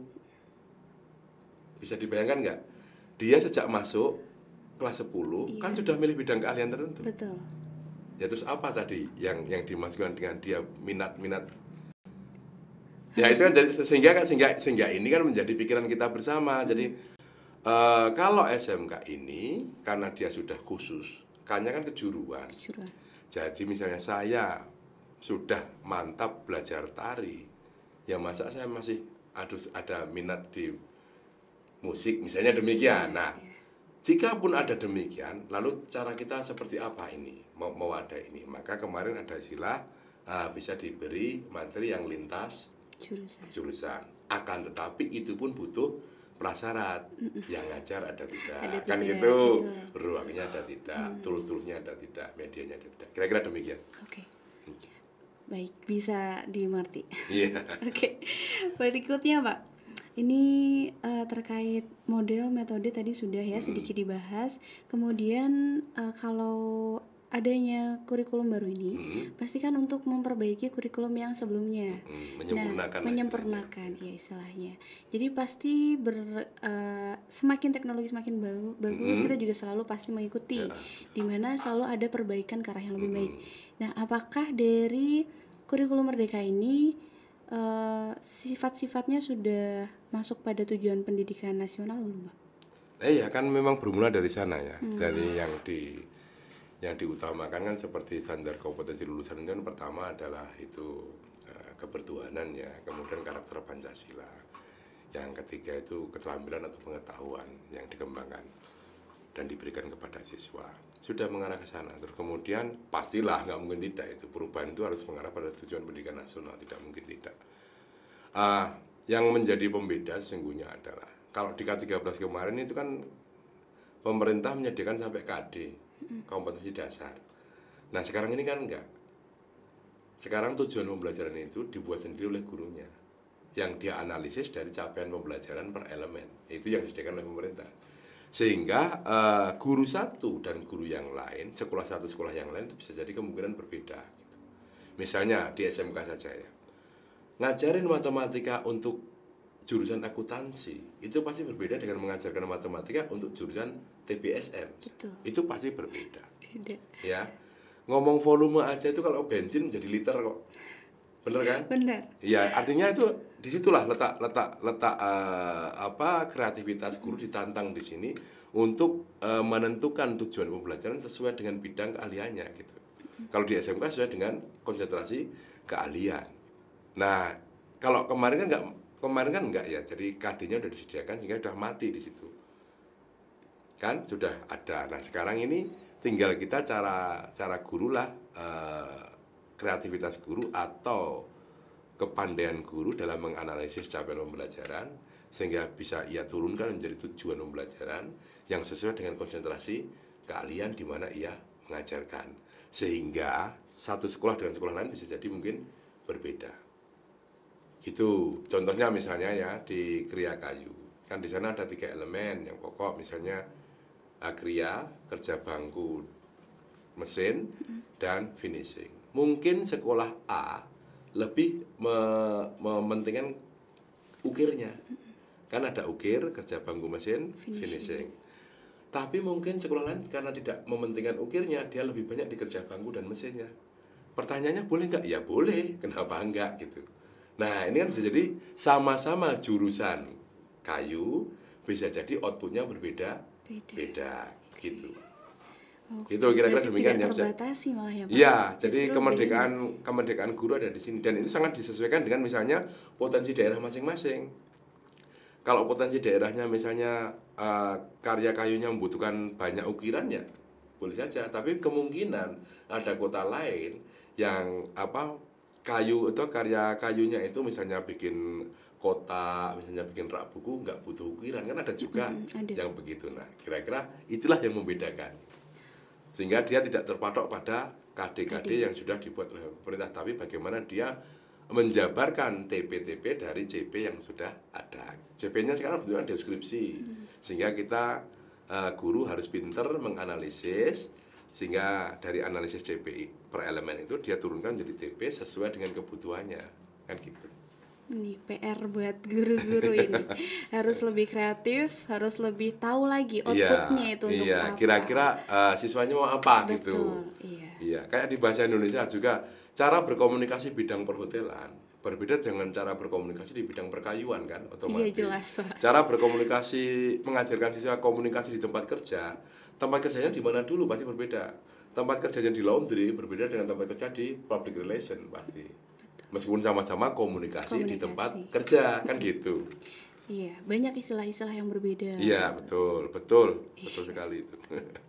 Bisa dibayangkan nggak? Dia sejak masuk kelas sepuluh Iya. kan sudah milih bidang keahlian tertentu. Betul. Ya terus apa tadi yang yang dimaksudkan dengan dia minat-minat? Ya itu kan jadi, sehingga kan sehingga sehingga ini kan menjadi pikiran kita bersama. Jadi eh, kalau S M K ini karena dia sudah khusus, karena kan kejuruan. Kejuruan. Jadi misalnya saya sudah mantap belajar tari, ya masa saya masih aduh ada minat di musik misalnya demikian. Nah, jika pun ada demikian, lalu cara kita seperti apa ini mau mewadahi ini? Maka kemarin ada istilah ah, bisa diberi materi yang lintas Jurusan. jurusan. Akan tetapi itu pun butuh prasyarat. Yang ngajar ada tidak, Ada kan tidak, gitu. betul. Ruangnya ada tidak, tools-toolsnya ada tidak, medianya ada tidak. Kira-kira demikian. Oke. Baik, bisa dimengerti. Iya. Oke. Berikutnya, Pak. Ini eh, terkait model metode tadi sudah ya sedikit dibahas. Kemudian eh, kalau adanya kurikulum baru ini, pasti kan untuk memperbaiki kurikulum yang sebelumnya. Hmm, menyempurnakan Nah, lah menyempurnakan ya istilahnya. Jadi pasti ber eh, semakin teknologi semakin bagu- bagus, kita juga selalu pasti mengikuti. Di mana selalu ada perbaikan ke arah yang lebih baik. Nah, apakah dari kurikulum Merdeka ini eh, sifat-sifatnya sudah masuk pada tujuan pendidikan nasional belum, Pak? Eh ya kan memang bermula dari sana ya. Dari yang di yang diutamakan kan seperti standar kompetensi lulusan itu kan pertama adalah itu uh, kebertuhanan ya, kemudian karakter Pancasila. Yang ketiga itu keterampilan atau pengetahuan yang dikembangkan dan diberikan kepada siswa. Sudah mengarah ke sana. Terus kemudian pastilah nggak mungkin tidak itu perubahan itu harus mengarah pada tujuan pendidikan nasional, tidak mungkin tidak. Uh, yang menjadi pembeda sesungguhnya adalah kalau di K tiga belas kemarin itu kan pemerintah menyediakan sampai K D, kompetensi dasar. Nah sekarang ini kan enggak. Sekarang tujuan pembelajaran itu dibuat sendiri oleh gurunya, yang dia analisis dari capaian pembelajaran per elemen. Itu yang disediakan oleh pemerintah. Sehingga uh, guru satu dan guru yang lain, sekolah satu sekolah yang lain itu bisa jadi kemungkinan berbeda. Gitu. Misalnya di S M K saja ya, ngajarin matematika untuk jurusan akuntansi itu pasti berbeda dengan mengajarkan matematika untuk jurusan T B S M. Betul. Itu pasti berbeda. Beda. Ya, ngomong volume aja itu kalau bensin menjadi liter kok, bener kan? Benar. Ya, artinya itu disitulah letak letak letak uh, apa kreativitas guru ditantang di sini untuk uh, menentukan tujuan pembelajaran sesuai dengan bidang keahliannya gitu. Kalau di S M K sesuai dengan konsentrasi keahlian. Nah, kalau kemarin kan enggak, kemarin kan enggak ya. Jadi K D-nya udah disediakan sehingga udah mati di situ. Kan sudah ada. Nah, sekarang ini tinggal kita cara cara guru lah eh, kreativitas guru atau kepandaian guru dalam menganalisis capaian pembelajaran sehingga bisa ia turunkan menjadi tujuan pembelajaran yang sesuai dengan konsentrasi keahlian di mana ia mengajarkan, sehingga satu sekolah dengan sekolah lain bisa jadi mungkin berbeda. Gitu. Contohnya misalnya ya di kriya kayu, kan di sana ada tiga elemen yang pokok, misalnya kriya, kerja bangku, mesin, dan finishing. Mungkin sekolah A lebih me- mementingkan ukirnya, kan ada ukir, kerja bangku, mesin, finishing. finishing. Tapi mungkin sekolah lain karena tidak mementingkan ukirnya, dia lebih banyak di kerja bangku dan mesinnya. Pertanyaannya boleh nggak? Ya boleh, kenapa enggak gitu. Nah ini kan bisa jadi sama-sama jurusan kayu, bisa jadi outputnya berbeda, beda, beda gitu. Oke, gitu kira-kira demikian ya. Terbatasi malah ya Pak. Iya, jadi kemerdekaan begini. kemerdekaan guru ada di sini, dan itu sangat disesuaikan dengan misalnya potensi daerah masing-masing. Kalau potensi daerahnya misalnya uh, karya kayunya membutuhkan banyak ukiran ya boleh saja, tapi kemungkinan ada kota lain yang apa kayu itu karya kayunya itu misalnya bikin kotak, misalnya bikin rak buku nggak butuh ukiran, kan ada juga mm-hmm, ada. Yang begitu. Nah kira-kira itulah yang membedakan, sehingga dia tidak terpatok pada K D K D yang sudah dibuat oleh pemerintah, tapi bagaimana dia menjabarkan T P T P dari C P yang sudah ada. C P-nya sekarang bentuknya deskripsi, hmm. sehingga kita uh, guru harus pinter menganalisis, sehingga dari analisis C P per elemen itu dia turunkan jadi T P sesuai dengan kebutuhannya, kan gitu. Ini P R buat guru-guru ini harus lebih kreatif, harus lebih tahu lagi outputnya iya, itu untuk iya. apa. Kira-kira uh, siswanya mau apa. Betul, gitu. Iya. Iya, kayak di bahasa Indonesia juga cara berkomunikasi bidang perhotelan berbeda dengan cara berkomunikasi di bidang perkayuan kan, otomatis. Iya jelas Pak. Cara berkomunikasi mengajarkan siswa komunikasi di tempat kerja, tempat kerjanya di mana dulu pasti berbeda. Tempat kerjanya di laundry berbeda dengan tempat kerja di public relation pasti. Meskipun sama-sama komunikasi, komunikasi di tempat kerja kan gitu. Iya, banyak istilah-istilah yang berbeda. Iya, betul, betul, betul sekali itu.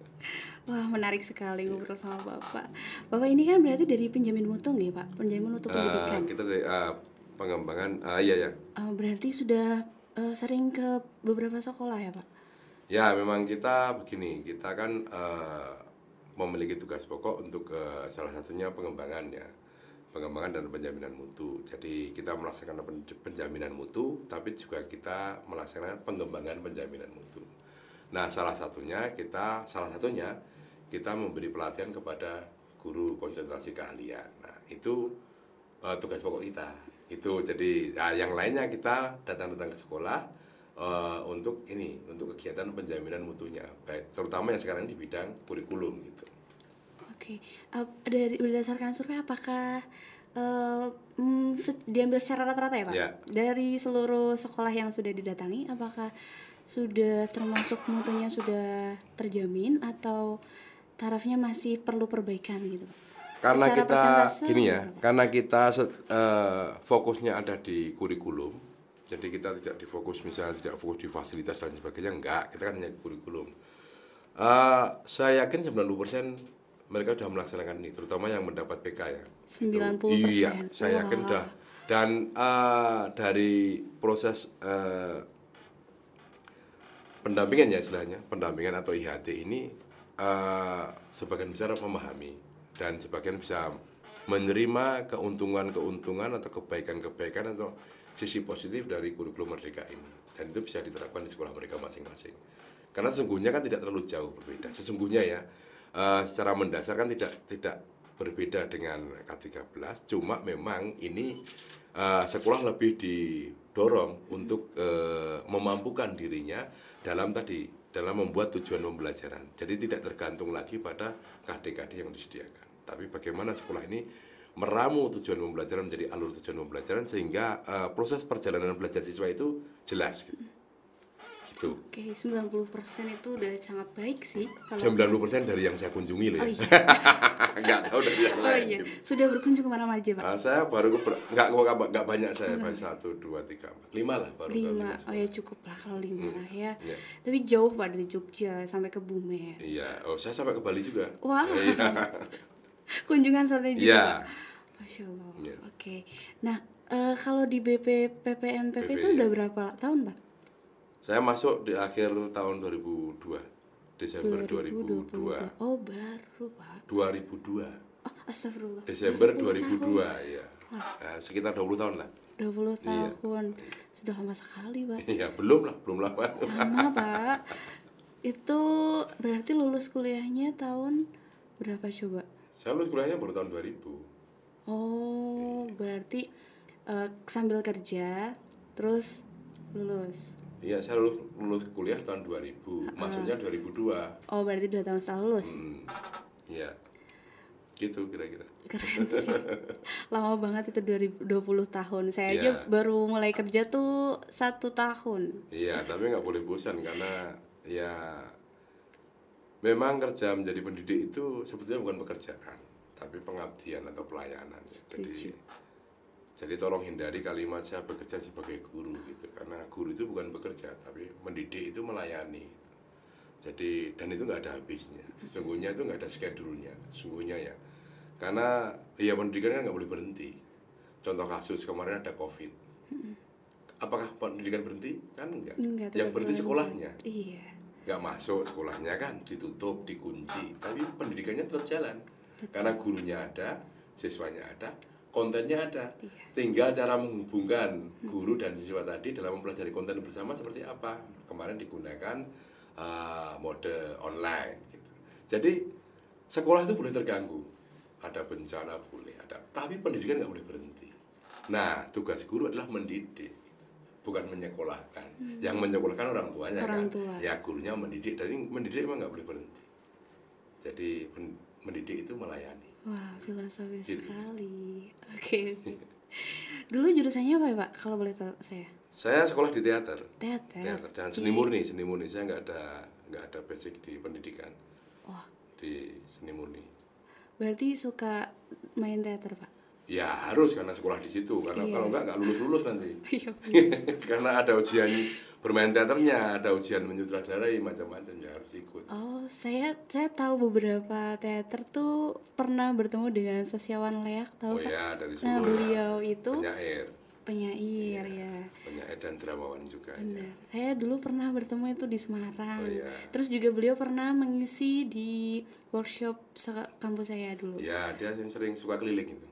Wah, menarik sekali ngobrol sama Bapak. Bapak ini kan berarti dari penjamin mutu nggih, Pak? Penjamin mutu pendidikan. Uh, kita dari uh, pengembangan, uh, iya ya. Uh, berarti sudah uh, sering ke beberapa sekolah ya, Pak? Ya, memang kita begini, kita kan uh, memiliki tugas pokok untuk uh, salah satunya pengembangannya, pengembangan dan penjaminan mutu. Jadi kita melaksanakan penjaminan mutu, tapi juga kita melaksanakan pengembangan penjaminan mutu. Nah, salah satunya kita, salah satunya kita memberi pelatihan kepada guru konsentrasi keahlian. Nah, itu uh, tugas pokok kita. Itu jadi, nah, yang lainnya kita datang-datang ke sekolah uh, untuk ini, untuk kegiatan penjaminan mutunya, baik terutama yang sekarang di bidang kurikulum gitu. Oke, uh, dari berdasarkan survei apakah uh, mm, se- diambil secara rata-rata ya Pak? Ya. Dari seluruh sekolah yang sudah didatangi, apakah sudah termasuk mutunya sudah terjamin atau tarafnya masih perlu perbaikan gitu Pak? Karena secara kita gini ya, apa? karena kita uh, fokusnya ada di kurikulum, jadi kita tidak difokus misalnya tidak fokus di fasilitas dan sebagainya, enggak, kita kan hanya kurikulum. Uh, saya yakin sembilan puluh persen mereka sudah melaksanakan ini, terutama yang mendapat P K ya. sembilan puluh persen. Iya, saya yakin sudah. Dan uh, dari proses uh, pendampingan ya istilahnya, pendampingan atau I H T ini uh, sebagian besar memahami dan sebagian bisa menerima keuntungan-keuntungan atau kebaikan-kebaikan atau sisi positif dari kurikulum Merdeka ini, dan itu bisa diterapkan di sekolah mereka masing-masing. Karena sesungguhnya kan tidak terlalu jauh berbeda. Sesungguhnya ya, uh, secara mendasar kan tidak tidak berbeda dengan K tiga belas, cuma memang ini uh, sekolah lebih didorong untuk uh, memampukan dirinya dalam tadi dalam membuat tujuan pembelajaran. Jadi tidak tergantung lagi pada K D K D yang disediakan, tapi bagaimana sekolah ini meramu tujuan pembelajaran menjadi alur tujuan pembelajaran sehingga uh, proses perjalanan belajar siswa itu jelas gitu. Gitu. Oke, sembilan puluh persen itu udah sangat baik sih kalau sembilan puluh persen dari yang saya kunjungi loh ya. Oh, iya. Nggak tahu dari yang oh, lain. Iya. Gitu. Sudah berkunjung kemana aja Pak? Uh, saya baru ke, nggak, nggak banyak saya, baru satu, dua, tiga, empat, lima lah baru. Lima, oh ya cukup lah kalau lima hmm. ya. Yeah. Tapi jauh Pak dari Jogja sampai ke Bume. Iya, oh saya sampai ke Bali juga. Wah. Uh, iya. Kunjungan seperti itu. Iya. Masya Allah. Yeah. Oke. Nah, uh, kalau di B P P P M P P itu udah berapa tahun Pak? Saya masuk di akhir tahun dua ribu dua, Desember dua ribu dua. dua ribu dua puluh dua. Oh, baru, Pak. dua ribu dua. Oh, astagfirullah. Desember dua ribu dua, ya. Nah, sekitar dua puluh tahun lah. dua puluh Iya. tahun. Sudah lama sekali, Pak. Iya, belum lah, belum lama. Lama, Pak. Itu berarti lulus kuliahnya tahun berapa coba? Saya lulus kuliahnya baru tahun dua ribu. Oh, berarti eh, sambil kerja terus lulus. Iya, saya lulus, lulus kuliah tahun dua ribu. Masuknya dua ribu dua. Oh, berarti dua tahun setelah lulus. Hmm, iya. Gitu kira-kira. Keren sih. Lama banget itu dua ribu dua puluh tahun. Saya Iya. aja baru mulai kerja tuh satu tahun. Iya, tapi nggak boleh bosan karena ya memang kerja menjadi pendidik itu sebetulnya bukan pekerjaan, tapi pengabdian atau pelayanan. Jadi, Setuju. jadi tolong hindari kalimat saya bekerja sebagai guru gitu, karena guru itu bukan bekerja, tapi mendidik itu melayani. Gitu. Jadi dan itu nggak ada habisnya. Sesungguhnya itu nggak ada schedule-nya, sesungguhnya ya. Karena ya pendidikan kan nggak boleh berhenti. Contoh kasus kemarin ada COVID. Apakah pendidikan berhenti? Kan enggak. Enggak, Yang tetap berhenti lanjut. sekolahnya. Iya. Nggak masuk sekolahnya kan, ditutup, dikunci. Tapi pendidikannya tetap jalan. Karena gurunya ada, siswanya ada, kontennya ada. Iya. Tinggal cara menghubungkan guru dan siswa tadi dalam mempelajari konten bersama seperti apa. Kemarin digunakan uh, mode online gitu. Jadi sekolah itu boleh terganggu. Ada bencana boleh, ada. Tapi pendidikan nggak boleh berhenti. Nah, tugas guru adalah mendidik, bukan menyekolahkan. Hmm. Yang menyekolahkan orang tuanya Orang kan. tua. Ya gurunya mendidik, dan mendidik memang nggak boleh berhenti. Jadi mendidik itu melayani. Wah, filosofis Gitu. sekali. Oke. Dulu jurusannya apa ya, Pak? Kalau boleh tahu saya. Saya sekolah di teater. Teater. Teater dan seni murni, seni murni. Saya nggak ada nggak ada basic di pendidikan. Wah, Di seni murni. berarti suka main teater, Pak? Ya harus karena sekolah di situ. Karena Iya. kalau nggak nggak lulus lulus nanti. Iya. Karena ada ujian bermain teaternya, ada ujian menyutradarai macam-macam, ya harus ikut. Oh, saya saya tahu beberapa teater tuh pernah bertemu dengan Sosiawan Leak, tahu Oh Pak? ya, dari Nah, Solo. beliau itu penyair, penyair ya. penyair dan dramawan juga. Ya. Benar. Saya dulu pernah bertemu itu di Semarang. Oh, iya. Terus juga beliau pernah mengisi di workshop se- kampus saya dulu. Ya, dia yang sering suka keliling itu.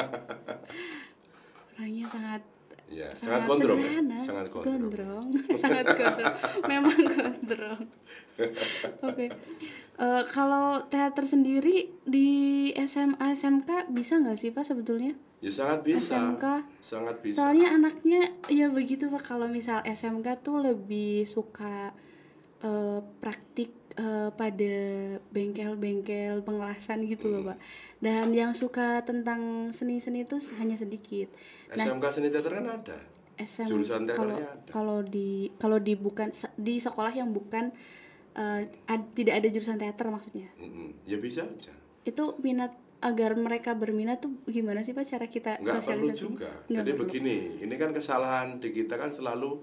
Orangnya sangat Ya, sangat gondrong, ya? sederhana, Sangat gondrong. gondrong. Sangat gondrong, memang gondrong. Oke, Eh, kalau teater sendiri di S M A S M K bisa nggak sih Pak sebetulnya? Ya sangat bisa. S M K. Sangat bisa. Soalnya anaknya ya begitu Pak. Kalau misal S M K tuh lebih suka eh, praktik eh, pada bengkel-bengkel pengelasan gitu loh Pak. Dan yang suka tentang seni-seni itu hanya sedikit. S M K seni teater kan ada. S M Jurusan kalau teaternya ada. kalau di kalau di bukan di sekolah yang bukan eh, ad- tidak ada jurusan teater maksudnya. Mm-mm. Ya bisa aja. Itu minat agar mereka berminat tuh gimana sih Pak cara kita Nggak perlu sosialisasi? juga. Nggak Jadi perlu. begini, ini kan kesalahan di kita kan selalu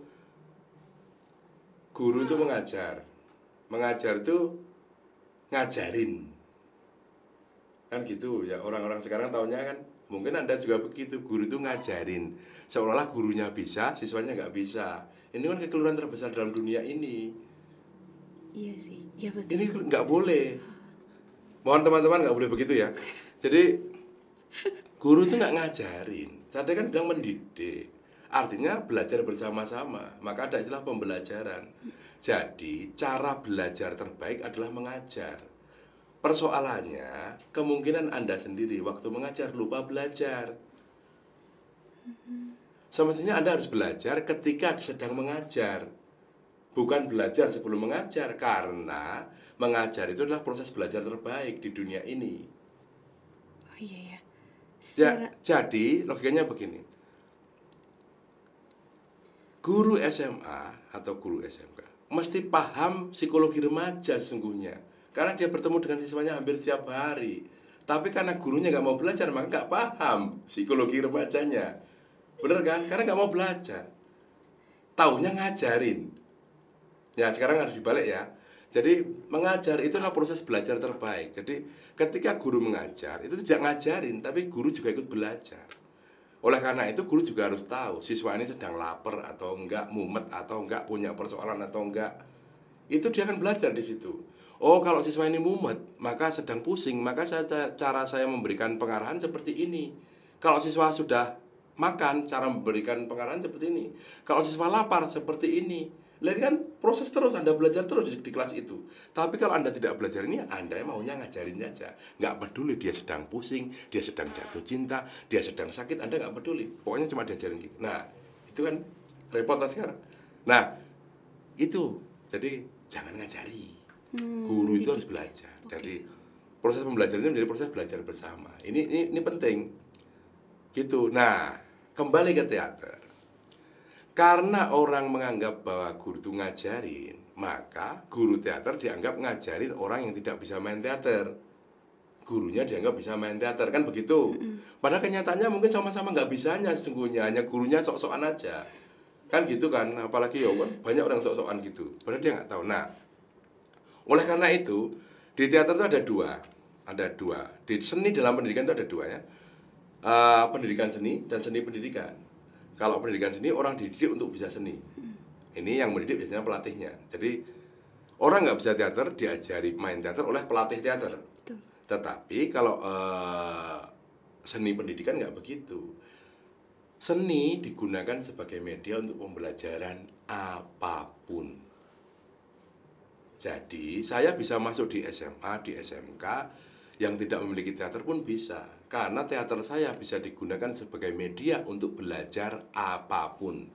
guru itu mengajar. Mengajar itu ngajarin. Kan gitu ya, orang-orang sekarang taunya kan mungkin Anda juga begitu, guru itu ngajarin. Seolah-olah gurunya bisa, siswanya nggak bisa. Ini kan kekeliruan terbesar dalam dunia ini. Iya sih, iya betul. Ini nggak boleh. Mohon teman-teman nggak boleh begitu ya. Jadi guru itu nggak ngajarin. Saya kan bilang mendidik. Artinya belajar bersama-sama. Maka ada istilah pembelajaran. Jadi cara belajar terbaik adalah mengajar. Persoalannya kemungkinan Anda sendiri waktu mengajar lupa belajar. Semestinya Anda harus belajar ketika sedang mengajar. Bukan belajar sebelum mengajar, karena mengajar itu adalah proses belajar terbaik di dunia ini. Oh iya ya. Ya, Secara jadi logikanya begini. Guru S M A atau guru S M K mesti paham psikologi remaja sesungguhnya. Karena dia bertemu dengan siswanya hampir setiap hari. Tapi karena gurunya nggak mau belajar, maka nggak paham psikologi remajanya. Bener kan? Karena nggak mau belajar. Taunya ngajarin. Ya sekarang harus dibalik ya. Jadi mengajar itu adalah proses belajar terbaik. Jadi ketika guru mengajar itu tidak ngajarin, tapi guru juga ikut belajar. Oleh karena itu guru juga harus tahu siswa ini sedang lapar atau enggak, mumet atau enggak, punya persoalan atau enggak. Itu dia akan belajar di situ. Oh, kalau siswa ini mumet, maka sedang pusing, maka saya, cara saya memberikan pengarahan seperti ini. Kalau siswa sudah makan, cara memberikan pengarahan seperti ini. Kalau siswa lapar, seperti ini. Lihat kan proses terus, Anda belajar terus di, di kelas itu. Tapi kalau Anda tidak belajar ini, Anda maunya ngajarin aja. Nggak peduli dia sedang pusing, dia sedang jatuh cinta, dia sedang sakit, Anda nggak peduli. Pokoknya cuma diajarin gitu. Nah, itu kan repot sekarang. Nah, itu. Jadi jangan ngajari. Hmm, Guru itu harus belajar. Okay. Jadi proses pembelajaran itu menjadi proses belajar bersama. Ini ini, ini penting. Gitu. Nah, kembali ke teater. Karena orang menganggap bahwa guru itu ngajarin, maka guru teater dianggap ngajarin orang yang tidak bisa main teater. Gurunya dianggap bisa main teater, kan begitu. Mm-hmm. Padahal kenyataannya mungkin sama-sama nggak bisanya sesungguhnya, hanya gurunya sok-sokan aja. Kan gitu kan, apalagi ya kan banyak orang sok-sokan gitu. Padahal dia nggak tahu. Nah, oleh karena itu di teater itu ada dua, ada dua. Di seni dalam pendidikan itu ada dua ya, uh, pendidikan seni dan seni pendidikan. Kalau pendidikan seni orang dididik untuk bisa seni. Ini yang mendidik biasanya pelatihnya. Jadi orang nggak bisa teater diajari main teater oleh pelatih teater. Betul. Tetapi kalau uh, seni pendidikan nggak begitu. Seni digunakan sebagai media untuk pembelajaran apapun. Jadi saya bisa masuk di S M A, di S M K yang tidak memiliki teater pun bisa. Karena teater saya bisa digunakan sebagai media untuk belajar apapun.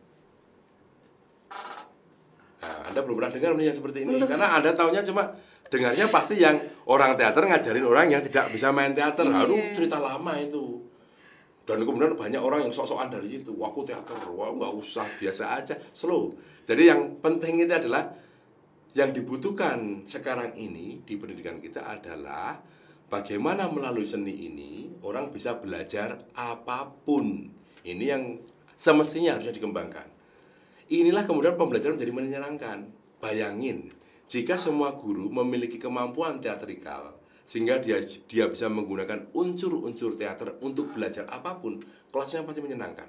Nah, Anda belum pernah dengar yang seperti ini. Belum. Karena Anda taunya cuma dengarnya pasti yang orang teater ngajarin orang yang tidak bisa main teater. Yeah. Aduh, cerita lama itu. Dan kemudian banyak orang yang sok-sokan dari situ. Wah, aku teater, wah nggak usah, biasa aja, slow. Jadi yang penting itu adalah yang dibutuhkan sekarang ini di pendidikan kita adalah bagaimana melalui seni ini orang bisa belajar apapun. Ini yang semestinya harusnya dikembangkan. Inilah kemudian pembelajaran menjadi menyenangkan. Bayangin, jika semua guru memiliki kemampuan teatrikal sehingga dia dia bisa menggunakan unsur-unsur teater untuk belajar apapun, kelasnya pasti menyenangkan.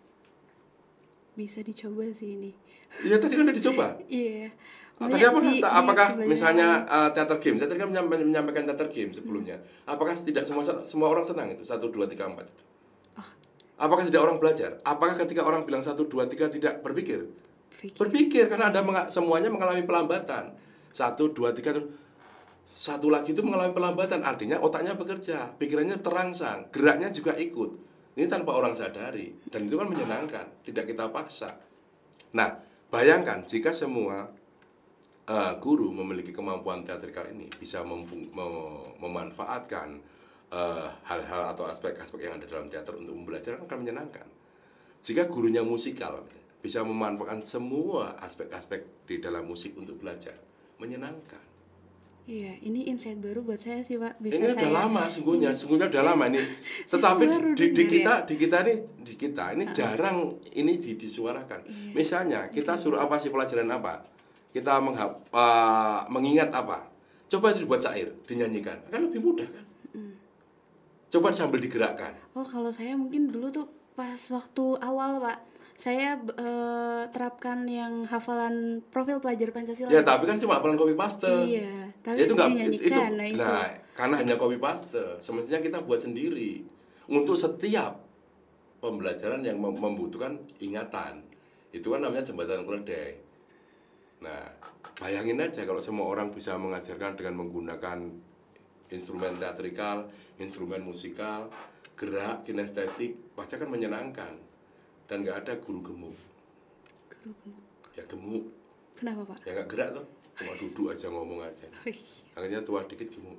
Bisa dicoba sih ini. Iya, tadi kan udah dicoba. Iya. Ah, tadi apa, di, apakah di misalnya uh, teater game? Saya tadi kan menyampaikan teater game sebelumnya. Hmm. Apakah tidak semua semua orang senang itu satu dua tiga empat itu? Oh. Apakah tidak orang belajar? Apakah ketika orang bilang satu dua tiga tidak berpikir? Berpikir, berpikir karena Anda menga- semuanya mengalami pelambatan. satu dua tiga terus satu lagi itu mengalami pelambatan, artinya otaknya bekerja, pikirannya terangsang, geraknya juga ikut. Ini tanpa orang sadari dan itu kan menyenangkan, tidak kita paksa. Nah, bayangkan jika semua Uh, guru memiliki kemampuan teatrikal ini bisa mem- mem- memanfaatkan uh, hal-hal atau aspek-aspek yang ada dalam teater untuk membelajar, akan menyenangkan. Jika gurunya musikal bisa memanfaatkan semua aspek-aspek di dalam musik untuk belajar, menyenangkan. Iya, ini insight baru buat saya sih, Pak. Bisa ini saya... udah lama sungguhnya, sungguhnya udah lama ini. Tetapi di, di kita, di kita ini, di kita ini uh-uh. jarang ini disuarakan. Iya. Misalnya kita suruh apa sih, pelajaran apa? Kita menghap, uh, mengingat apa? Coba dibuat syair, dinyanyikan, kan lebih mudah kan? Mm. Coba sambil digerakkan. Oh, kalau saya mungkin dulu tuh pas waktu awal, Pak, saya uh, terapkan yang hafalan profil pelajar Pancasila. Ya, tapi kan cuma hafalan copy paste. Iya, tapi ya, itu nggak dinyanyikan. Itu, nah, itu. nah, karena hanya copy paste, semestinya kita buat sendiri untuk setiap pembelajaran yang membutuhkan ingatan. Itu kan namanya jembatan keledai. Nah, bayangin aja kalau semua orang bisa mengajarkan dengan menggunakan instrumen teatrikal, instrumen musikal, gerak, kinestetik, pasti akan menyenangkan. Dan nggak ada guru gemuk. Guru gemuk? Ya gemuk. Kenapa, Pak? Ya nggak gerak tuh, cuma duduk aja ngomong aja. Akhirnya tua dikit gemuk.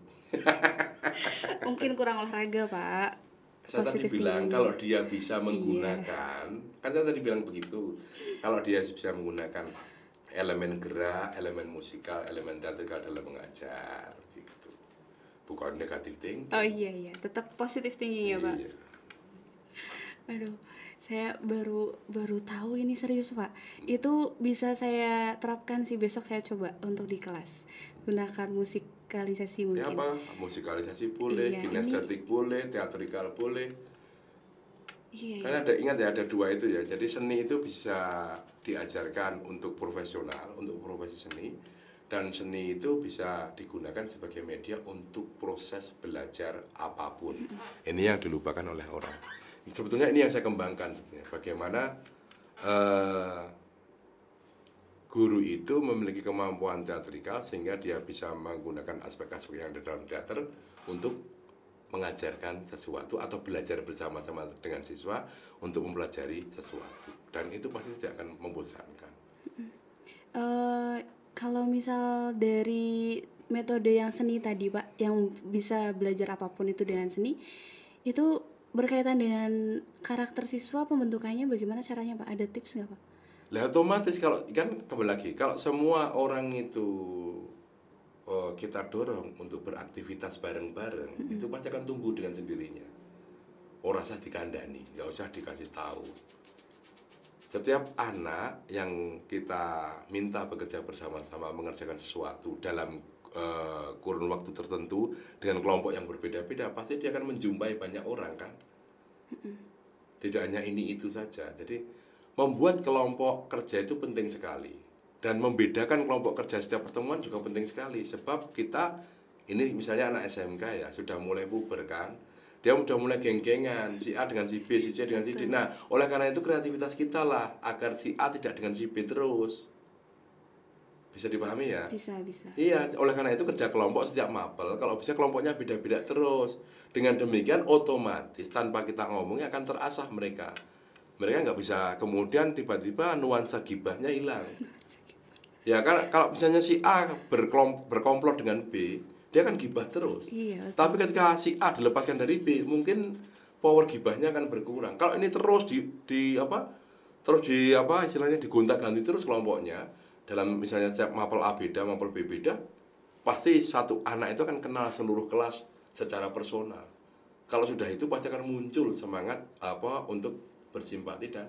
Mungkin kurang olahraga, Pak. Saya Positif tadi bilang tinggi. Kalau dia bisa menggunakan, yeah. Kan saya tadi bilang begitu. Kalau dia bisa menggunakan elemen gerak, elemen musikal, elemen teatrikal dalam mengajar gitu. Bukan negatif thinking. Oh iya iya, tetap positif thinking ya, Pak. Iya. Aduh, saya baru baru tahu ini, serius, Pak. Itu bisa saya terapkan sih, besok saya coba untuk di kelas. Gunakan musikalisasi mungkin. Ya apa? Musikalisasi boleh, iya, kinestetik ini... boleh, teatrikal boleh. Iya, Kan iya. ada, ingat ya, ada dua itu ya. Jadi seni itu bisa diajarkan untuk profesional, untuk profesi seni, dan seni itu bisa digunakan sebagai media untuk proses belajar apapun. Ini yang dilupakan oleh orang. Sebetulnya ini yang saya kembangkan, bagaimana eh, guru itu memiliki kemampuan teatrikal sehingga dia bisa menggunakan aspek-aspek yang ada dalam teater untuk mengajarkan sesuatu atau belajar bersama-sama dengan siswa untuk mempelajari sesuatu, dan itu pasti tidak akan membosankan. Eh, kalau misal dari metode yang seni tadi Pak, yang bisa belajar apapun itu dengan seni, itu berkaitan dengan karakter siswa, pembentukannya bagaimana caranya Pak? Ada tips nggak Pak? Lah otomatis kalau kan kembali lagi, kalau semua orang itu oh, kita dorong untuk beraktivitas bareng-bareng, mm-hmm. itu pasti akan tumbuh dengan sendirinya. Ora usah dikandani, nggak usah dikasih tahu. Setiap anak yang kita minta bekerja bersama-sama mengerjakan sesuatu dalam uh, kurun waktu tertentu dengan kelompok yang berbeda-beda, pasti dia akan menjumpai banyak orang kan. Mm-hmm. Tidak hanya ini itu saja. Jadi membuat kelompok kerja itu penting sekali, dan membedakan kelompok kerja setiap pertemuan juga penting sekali. Sebab kita ini misalnya anak S M K ya, sudah mulai puber kan, dia sudah mulai geng-gengan, si A dengan si B, si C dengan si D. Nah, oleh karena itu kreativitas kita lah agar si A tidak dengan si B terus. Bisa dipahami ya? Bisa, bisa. Iya, oleh karena itu kerja kelompok setiap mapel, kalau bisa kelompoknya beda-beda terus. Dengan demikian otomatis tanpa kita ngomongnya akan terasah mereka. Mereka nggak bisa kemudian tiba-tiba nuansa gibahnya hilang. Ya kan, kalau misalnya si A berkelom, berkomplot dengan B, dia kan gibah terus. Iya, tapi ketika si A dilepaskan dari B, mungkin power gibahnya akan berkurang. Kalau ini terus di, di apa terus di apa istilahnya digonta-ganti terus kelompoknya, dalam misalnya setiap mapel A beda, mapel B beda, pasti satu anak itu akan kenal seluruh kelas secara personal. Kalau sudah itu pasti akan muncul semangat apa untuk bersimpati dan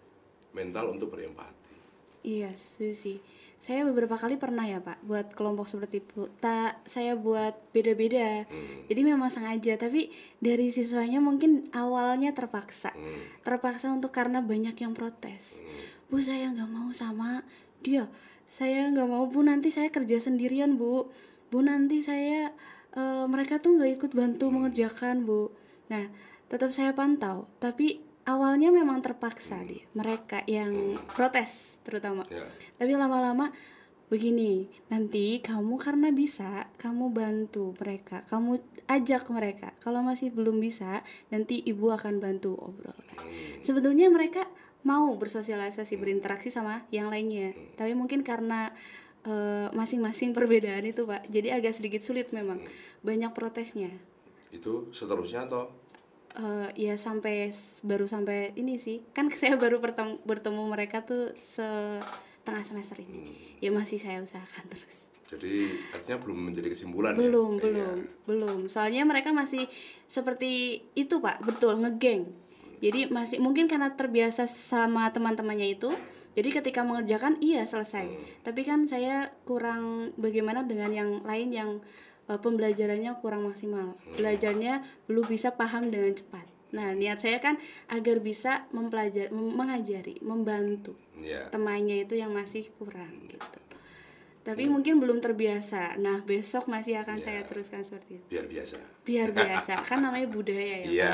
mental untuk berempati. Iya, Susi. Saya beberapa kali pernah ya Pak buat kelompok seperti itu. Tak, saya buat beda-beda. Hmm. Jadi memang sengaja, tapi dari siswanya mungkin awalnya terpaksa. Hmm. Terpaksa untuk karena banyak yang protes. Hmm. Bu, saya nggak mau sama dia. Saya nggak mau, Bu, nanti saya kerja sendirian, Bu. Bu, nanti saya uh, mereka tuh nggak ikut bantu hmm. mengerjakan, Bu. Nah, tetap saya pantau, tapi awalnya memang terpaksa hmm. dia, mereka yang hmm. protes terutama. Yeah. Tapi lama-lama begini, nanti kamu karena bisa, kamu bantu mereka, kamu ajak mereka. Kalau masih belum bisa, nanti ibu akan bantu obrolkan. Hmm. Sebetulnya mereka mau bersosialisasi, hmm. berinteraksi sama yang lainnya, hmm. tapi mungkin karena uh, masing-masing perbedaan itu Pak, jadi agak sedikit sulit memang, hmm. banyak protesnya. Itu seterusnya atau? Uh, ya sampai baru sampai ini sih, kan saya baru bertemu, bertemu mereka tuh setengah semester ini. Hmm. Ya masih saya usahakan terus. Jadi artinya belum menjadi kesimpulan belum, ya? Belum, ya. belum. Soalnya mereka masih seperti itu Pak, betul, ngegeng. Hmm. Jadi masih mungkin karena terbiasa sama teman-temannya itu, jadi ketika mengerjakan iya selesai. Hmm. Tapi kan saya kurang bagaimana dengan yang lain yang pembelajarannya kurang maksimal, belajarnya belum bisa paham dengan cepat. Nah, niat saya kan agar bisa mempelajari, mengajari, membantu yeah. temannya itu yang masih kurang gitu. Tapi yeah. mungkin belum terbiasa. Nah, besok masih akan yeah. saya teruskan seperti itu. Biar biasa. Biar biasa, kan namanya budaya ya. Iya.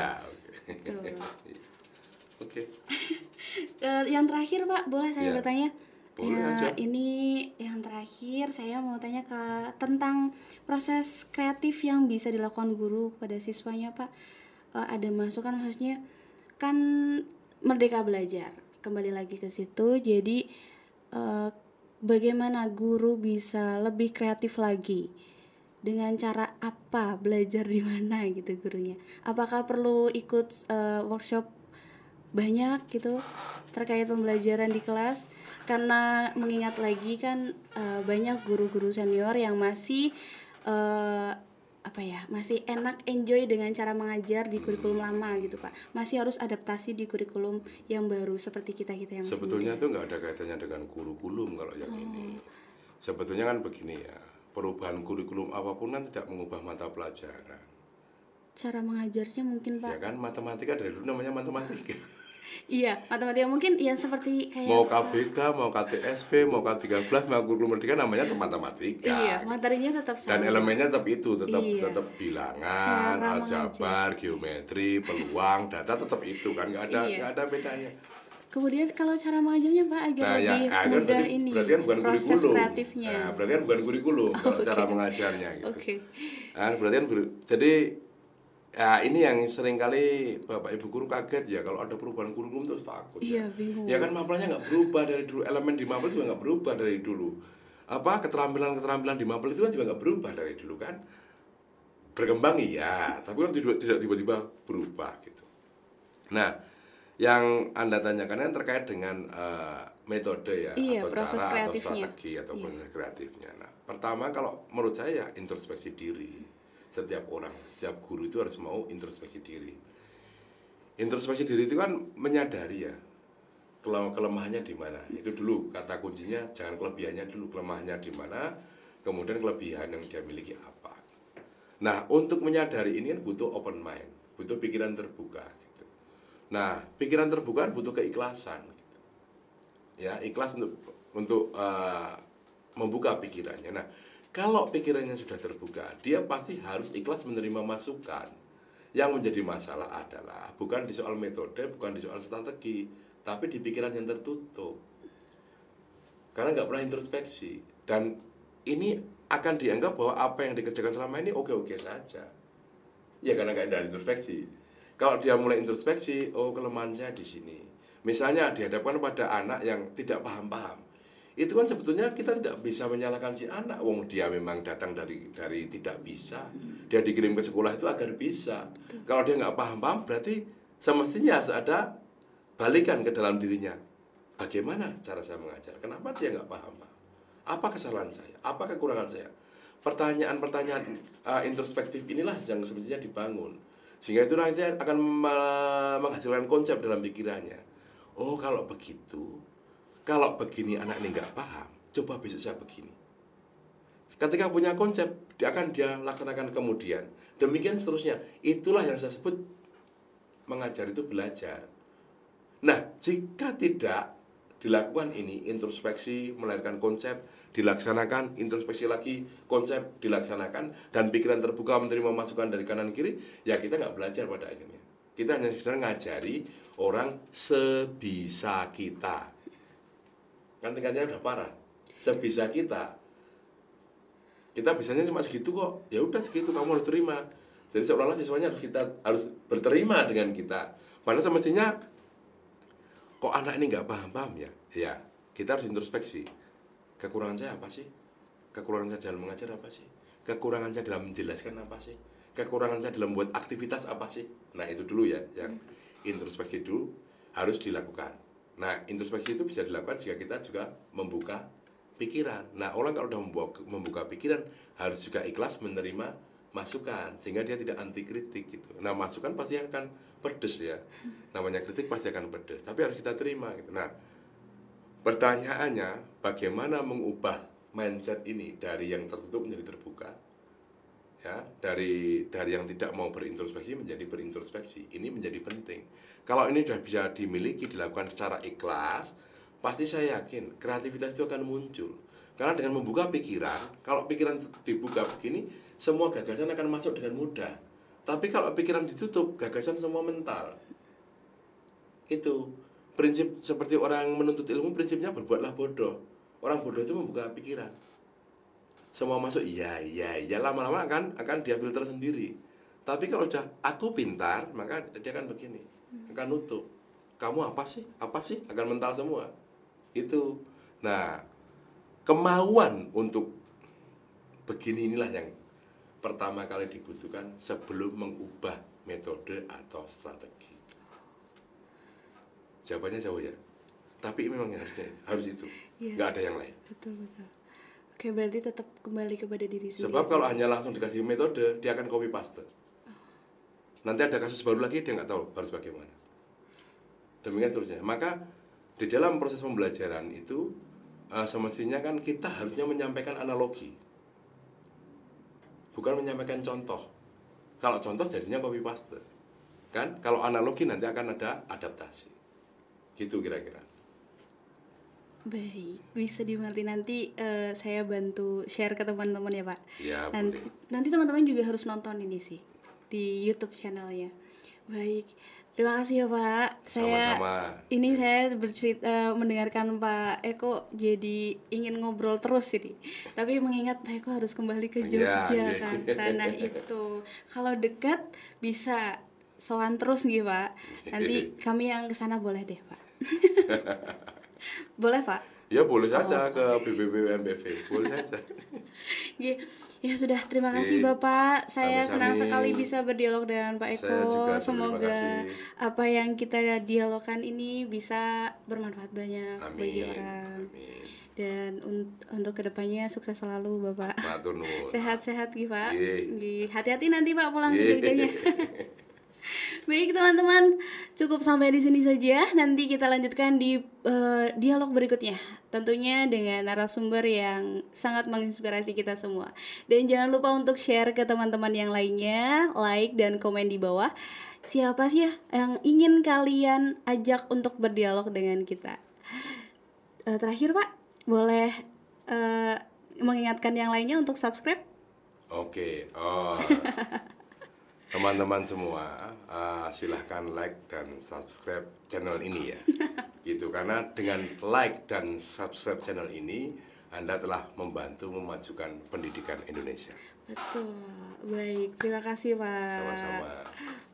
Oke. Oke. Yang terakhir Pak, boleh saya yeah. bertanya? Boleh ya, aja. Ini yang terakhir saya mau tanya ke tentang proses kreatif yang bisa dilakukan guru kepada siswanya Pak. Uh, ada masukan, maksudnya kan merdeka belajar, kembali lagi ke situ. Jadi uh, bagaimana guru bisa lebih kreatif lagi, dengan cara apa, belajar di mana gitu gurunya? Apakah perlu ikut uh, workshop banyak gitu terkait pembelajaran di kelas? Karena mengingat lagi kan uh, banyak guru-guru senior yang masih uh, apa ya masih enak enjoy dengan cara mengajar di kurikulum lama gitu Pak, masih harus adaptasi di kurikulum yang baru seperti kita kita yang sebetulnya itu nggak ada kaitannya dengan kurikulum kalau yang oh. ini. Sebetulnya kan begini ya, perubahan kurikulum apapun kan tidak mengubah mata pelajaran. cara mengajarnya mungkin Pak? Ya kan matematika dari dulu namanya matematika. Iya, matematika mungkin ya seperti kayak Mau K B K, mau K T S P, mau K tiga belas, mau kurikulum merdeka namanya matematika. Iya, materinya tetap sama. Dan elemennya tetap itu, tetap Iya. tetap bilangan, Cara aljabar, geometri, peluang, data tetap itu kan, nggak ada Iya. nggak ada bedanya. Kemudian kalau cara mengajarnya Pak agar Nah, ya, lebih nah, kan mudah berarti, ini berarti kan bukan proses kurikulum. kreatifnya. Nah, berarti kan bukan kurikulum kalau Oke. cara mengajarnya gitu. Oke. Nah, berarti kan ber- jadi ya ini yang seringkali Bapak Ibu guru kaget ya kalau ada perubahan kurikulum terus takut. Iya, ya. bingung. Ya kan mapelnya nggak berubah dari dulu, elemen di mapel juga nggak berubah dari dulu. Apa keterampilan-keterampilan di mapel itu kan juga nggak berubah dari dulu kan. Berkembang iya, tapi kan tidak tidak tiba-tiba berubah gitu. Nah, yang Anda tanyakan kan terkait dengan uh, metode ya, Iya, atau proses cara atau kreatifnya. strategi atau Iya. proses kreatifnya. Nah, pertama kalau menurut saya introspeksi diri. Setiap orang, setiap guru itu harus mau introspeksi diri. Introspeksi diri itu kan menyadari ya kele- kelemahannya di mana. Itu dulu kata kuncinya, jangan kelebihannya dulu, kelemahannya di mana, kemudian kelebihan yang dia miliki apa. Nah, untuk menyadari ini kan butuh open mind, butuh pikiran terbuka gitu. Nah, pikiran terbuka butuh keikhlasan gitu. Ya, ikhlas untuk untuk uh, membuka pikirannya. Nah, kalau pikirannya sudah terbuka, dia pasti harus ikhlas menerima masukan. Yang menjadi masalah adalah bukan di soal metode, bukan di soal strategi, tapi di pikiran yang tertutup. Karena nggak pernah introspeksi. Dan ini akan dianggap bahwa apa yang dikerjakan selama ini oke-oke saja. Ya karena nggak ada introspeksi. Kalau dia mulai introspeksi, oh kelemahan saya di sini. Misalnya dihadapkan pada anak yang tidak paham-paham. Itu kan sebetulnya kita tidak bisa menyalahkan si anak. Wong dia memang datang dari dari tidak bisa. Dia dikirim ke sekolah itu agar bisa. Kalau dia nggak paham-paham berarti semestinya harus ada balikan ke dalam dirinya. Bagaimana cara saya mengajar? Kenapa dia nggak paham-paham? Apa kesalahan saya? Apa kekurangan saya? Pertanyaan-pertanyaan uh, introspektif inilah yang semestinya dibangun. Sehingga itu nanti akan menghasilkan konsep dalam pikirannya. Oh kalau begitu, kalau begini anak ini nggak paham, coba besok saya begini. Ketika punya konsep, dia akan dia laksanakan kemudian. Demikian seterusnya. Itulah yang saya sebut mengajar itu belajar. Nah, jika tidak dilakukan ini, introspeksi, melahirkan konsep, dilaksanakan, introspeksi lagi, konsep, dilaksanakan, dan pikiran terbuka menerima masukan dari kanan kiri, ya kita nggak belajar pada akhirnya. Kita hanya sekedar ngajari orang sebisa kita. Kan tingkatnya udah parah. Sebisa kita. Kita bisanya cuma segitu kok. Ya udah segitu, kamu harus terima. Jadi seolah-olah siswanya harus kita harus berterima dengan kita. Padahal semestinya kok anak ini nggak paham-paham ya? Ya, kita harus introspeksi. Kekurangan saya apa sih? Kekurangan saya dalam mengajar apa sih? Kekurangan saya dalam menjelaskan apa sih? Kekurangan saya dalam buat aktivitas apa sih? Nah, itu dulu ya, yang introspeksi dulu harus dilakukan. Nah, introspeksi itu bisa dilakukan jika kita juga membuka pikiran. Nah, orang kalau sudah membuka, membuka pikiran harus juga ikhlas menerima masukan sehingga dia tidak anti kritik gitu. Nah, masukan pasti akan pedes ya. Namanya kritik pasti akan pedes, tapi harus kita terima gitu. Nah, pertanyaannya bagaimana mengubah mindset ini dari yang tertutup menjadi terbuka? Ya, dari dari yang tidak mau berintrospeksi menjadi berintrospeksi. Ini menjadi penting. Kalau ini sudah bisa dimiliki, dilakukan secara ikhlas, pasti saya yakin kreativitas itu akan muncul. Karena dengan membuka pikiran, kalau pikiran dibuka begini, semua gagasan akan masuk dengan mudah. Tapi kalau pikiran ditutup, gagasan semua mental. Itu prinsip seperti orang menuntut ilmu, prinsipnya berbuatlah bodoh. Orang bodoh itu membuka pikiran. Semua masuk, iya, iya, iya, lama-lama akan akan dia filter sendiri. Tapi kalau sudah aku pintar, maka dia akan begini, akan nutup. Kamu apa sih? Apa sih? Akan mental semua. Itu. Nah, kemauan untuk begini inilah yang pertama kali dibutuhkan sebelum mengubah metode atau strategi. Jawabannya jauh ya. Tapi memang harusnya harus itu. Iya. Nggak ada yang lain. Betul, betul. Oke, berarti tetap kembali kepada diri sendiri. Sebab kalau hanya langsung dikasih metode, dia akan copy paste. Nanti ada kasus baru lagi, dia nggak tahu harus bagaimana. Demikian seterusnya. Maka di dalam proses pembelajaran itu uh, semestinya kan kita harusnya menyampaikan analogi, bukan menyampaikan contoh. Kalau contoh jadinya copy paste. Kan kalau analogi nanti akan ada adaptasi. Gitu kira-kira. Baik, bisa dimengerti. Nanti uh, saya bantu share ke teman-teman ya Pak. Ya, nanti, boleh. nanti teman-teman juga harus nonton ini sih di YouTube channelnya. Baik, terima kasih ya Pak. Saya Sama-sama. Ini saya bercerita mendengarkan Pak Eko jadi ingin ngobrol terus ini. Tapi mengingat Pak Eko harus kembali ke Jogja ya, kan, ya. tanah itu. Kalau dekat bisa sowan terus nih Pak. Nanti kami yang kesana boleh deh Pak. Boleh Pak? Ya boleh saja Oh, ke B B B U M P V, boleh saja. Ya sudah, terima kasih Bapak. Saya Sami-sami. senang sekali bisa berdialog dengan Pak Eko. Saya juga Semoga terima kasih. apa yang kita dialogkan ini bisa bermanfaat banyak Amin. bagi orang. Amin. Dan un- untuk kedepannya sukses selalu Bapak. Matur nuwun. Sehat-sehat gitu Pak. Nggih. Nggih. Hati-hati nanti Pak pulang ke Nggih. Jogjanya. Baik teman-teman, cukup sampai di sini saja. Nanti kita lanjutkan di uh, dialog berikutnya. Tentunya dengan narasumber yang sangat menginspirasi kita semua. Dan jangan lupa untuk share ke teman-teman yang lainnya, like dan komen di bawah. Siapa sih ya yang ingin kalian ajak untuk berdialog dengan kita? Uh, terakhir Pak, boleh uh, mengingatkan yang lainnya untuk subscribe? Oke, oh. Teman-teman semua, uh, silahkan like dan subscribe channel ini ya. Gitu, karena dengan like dan subscribe channel ini Anda telah membantu memajukan pendidikan Indonesia. Betul. Baik, terima kasih Pak. Sama-sama.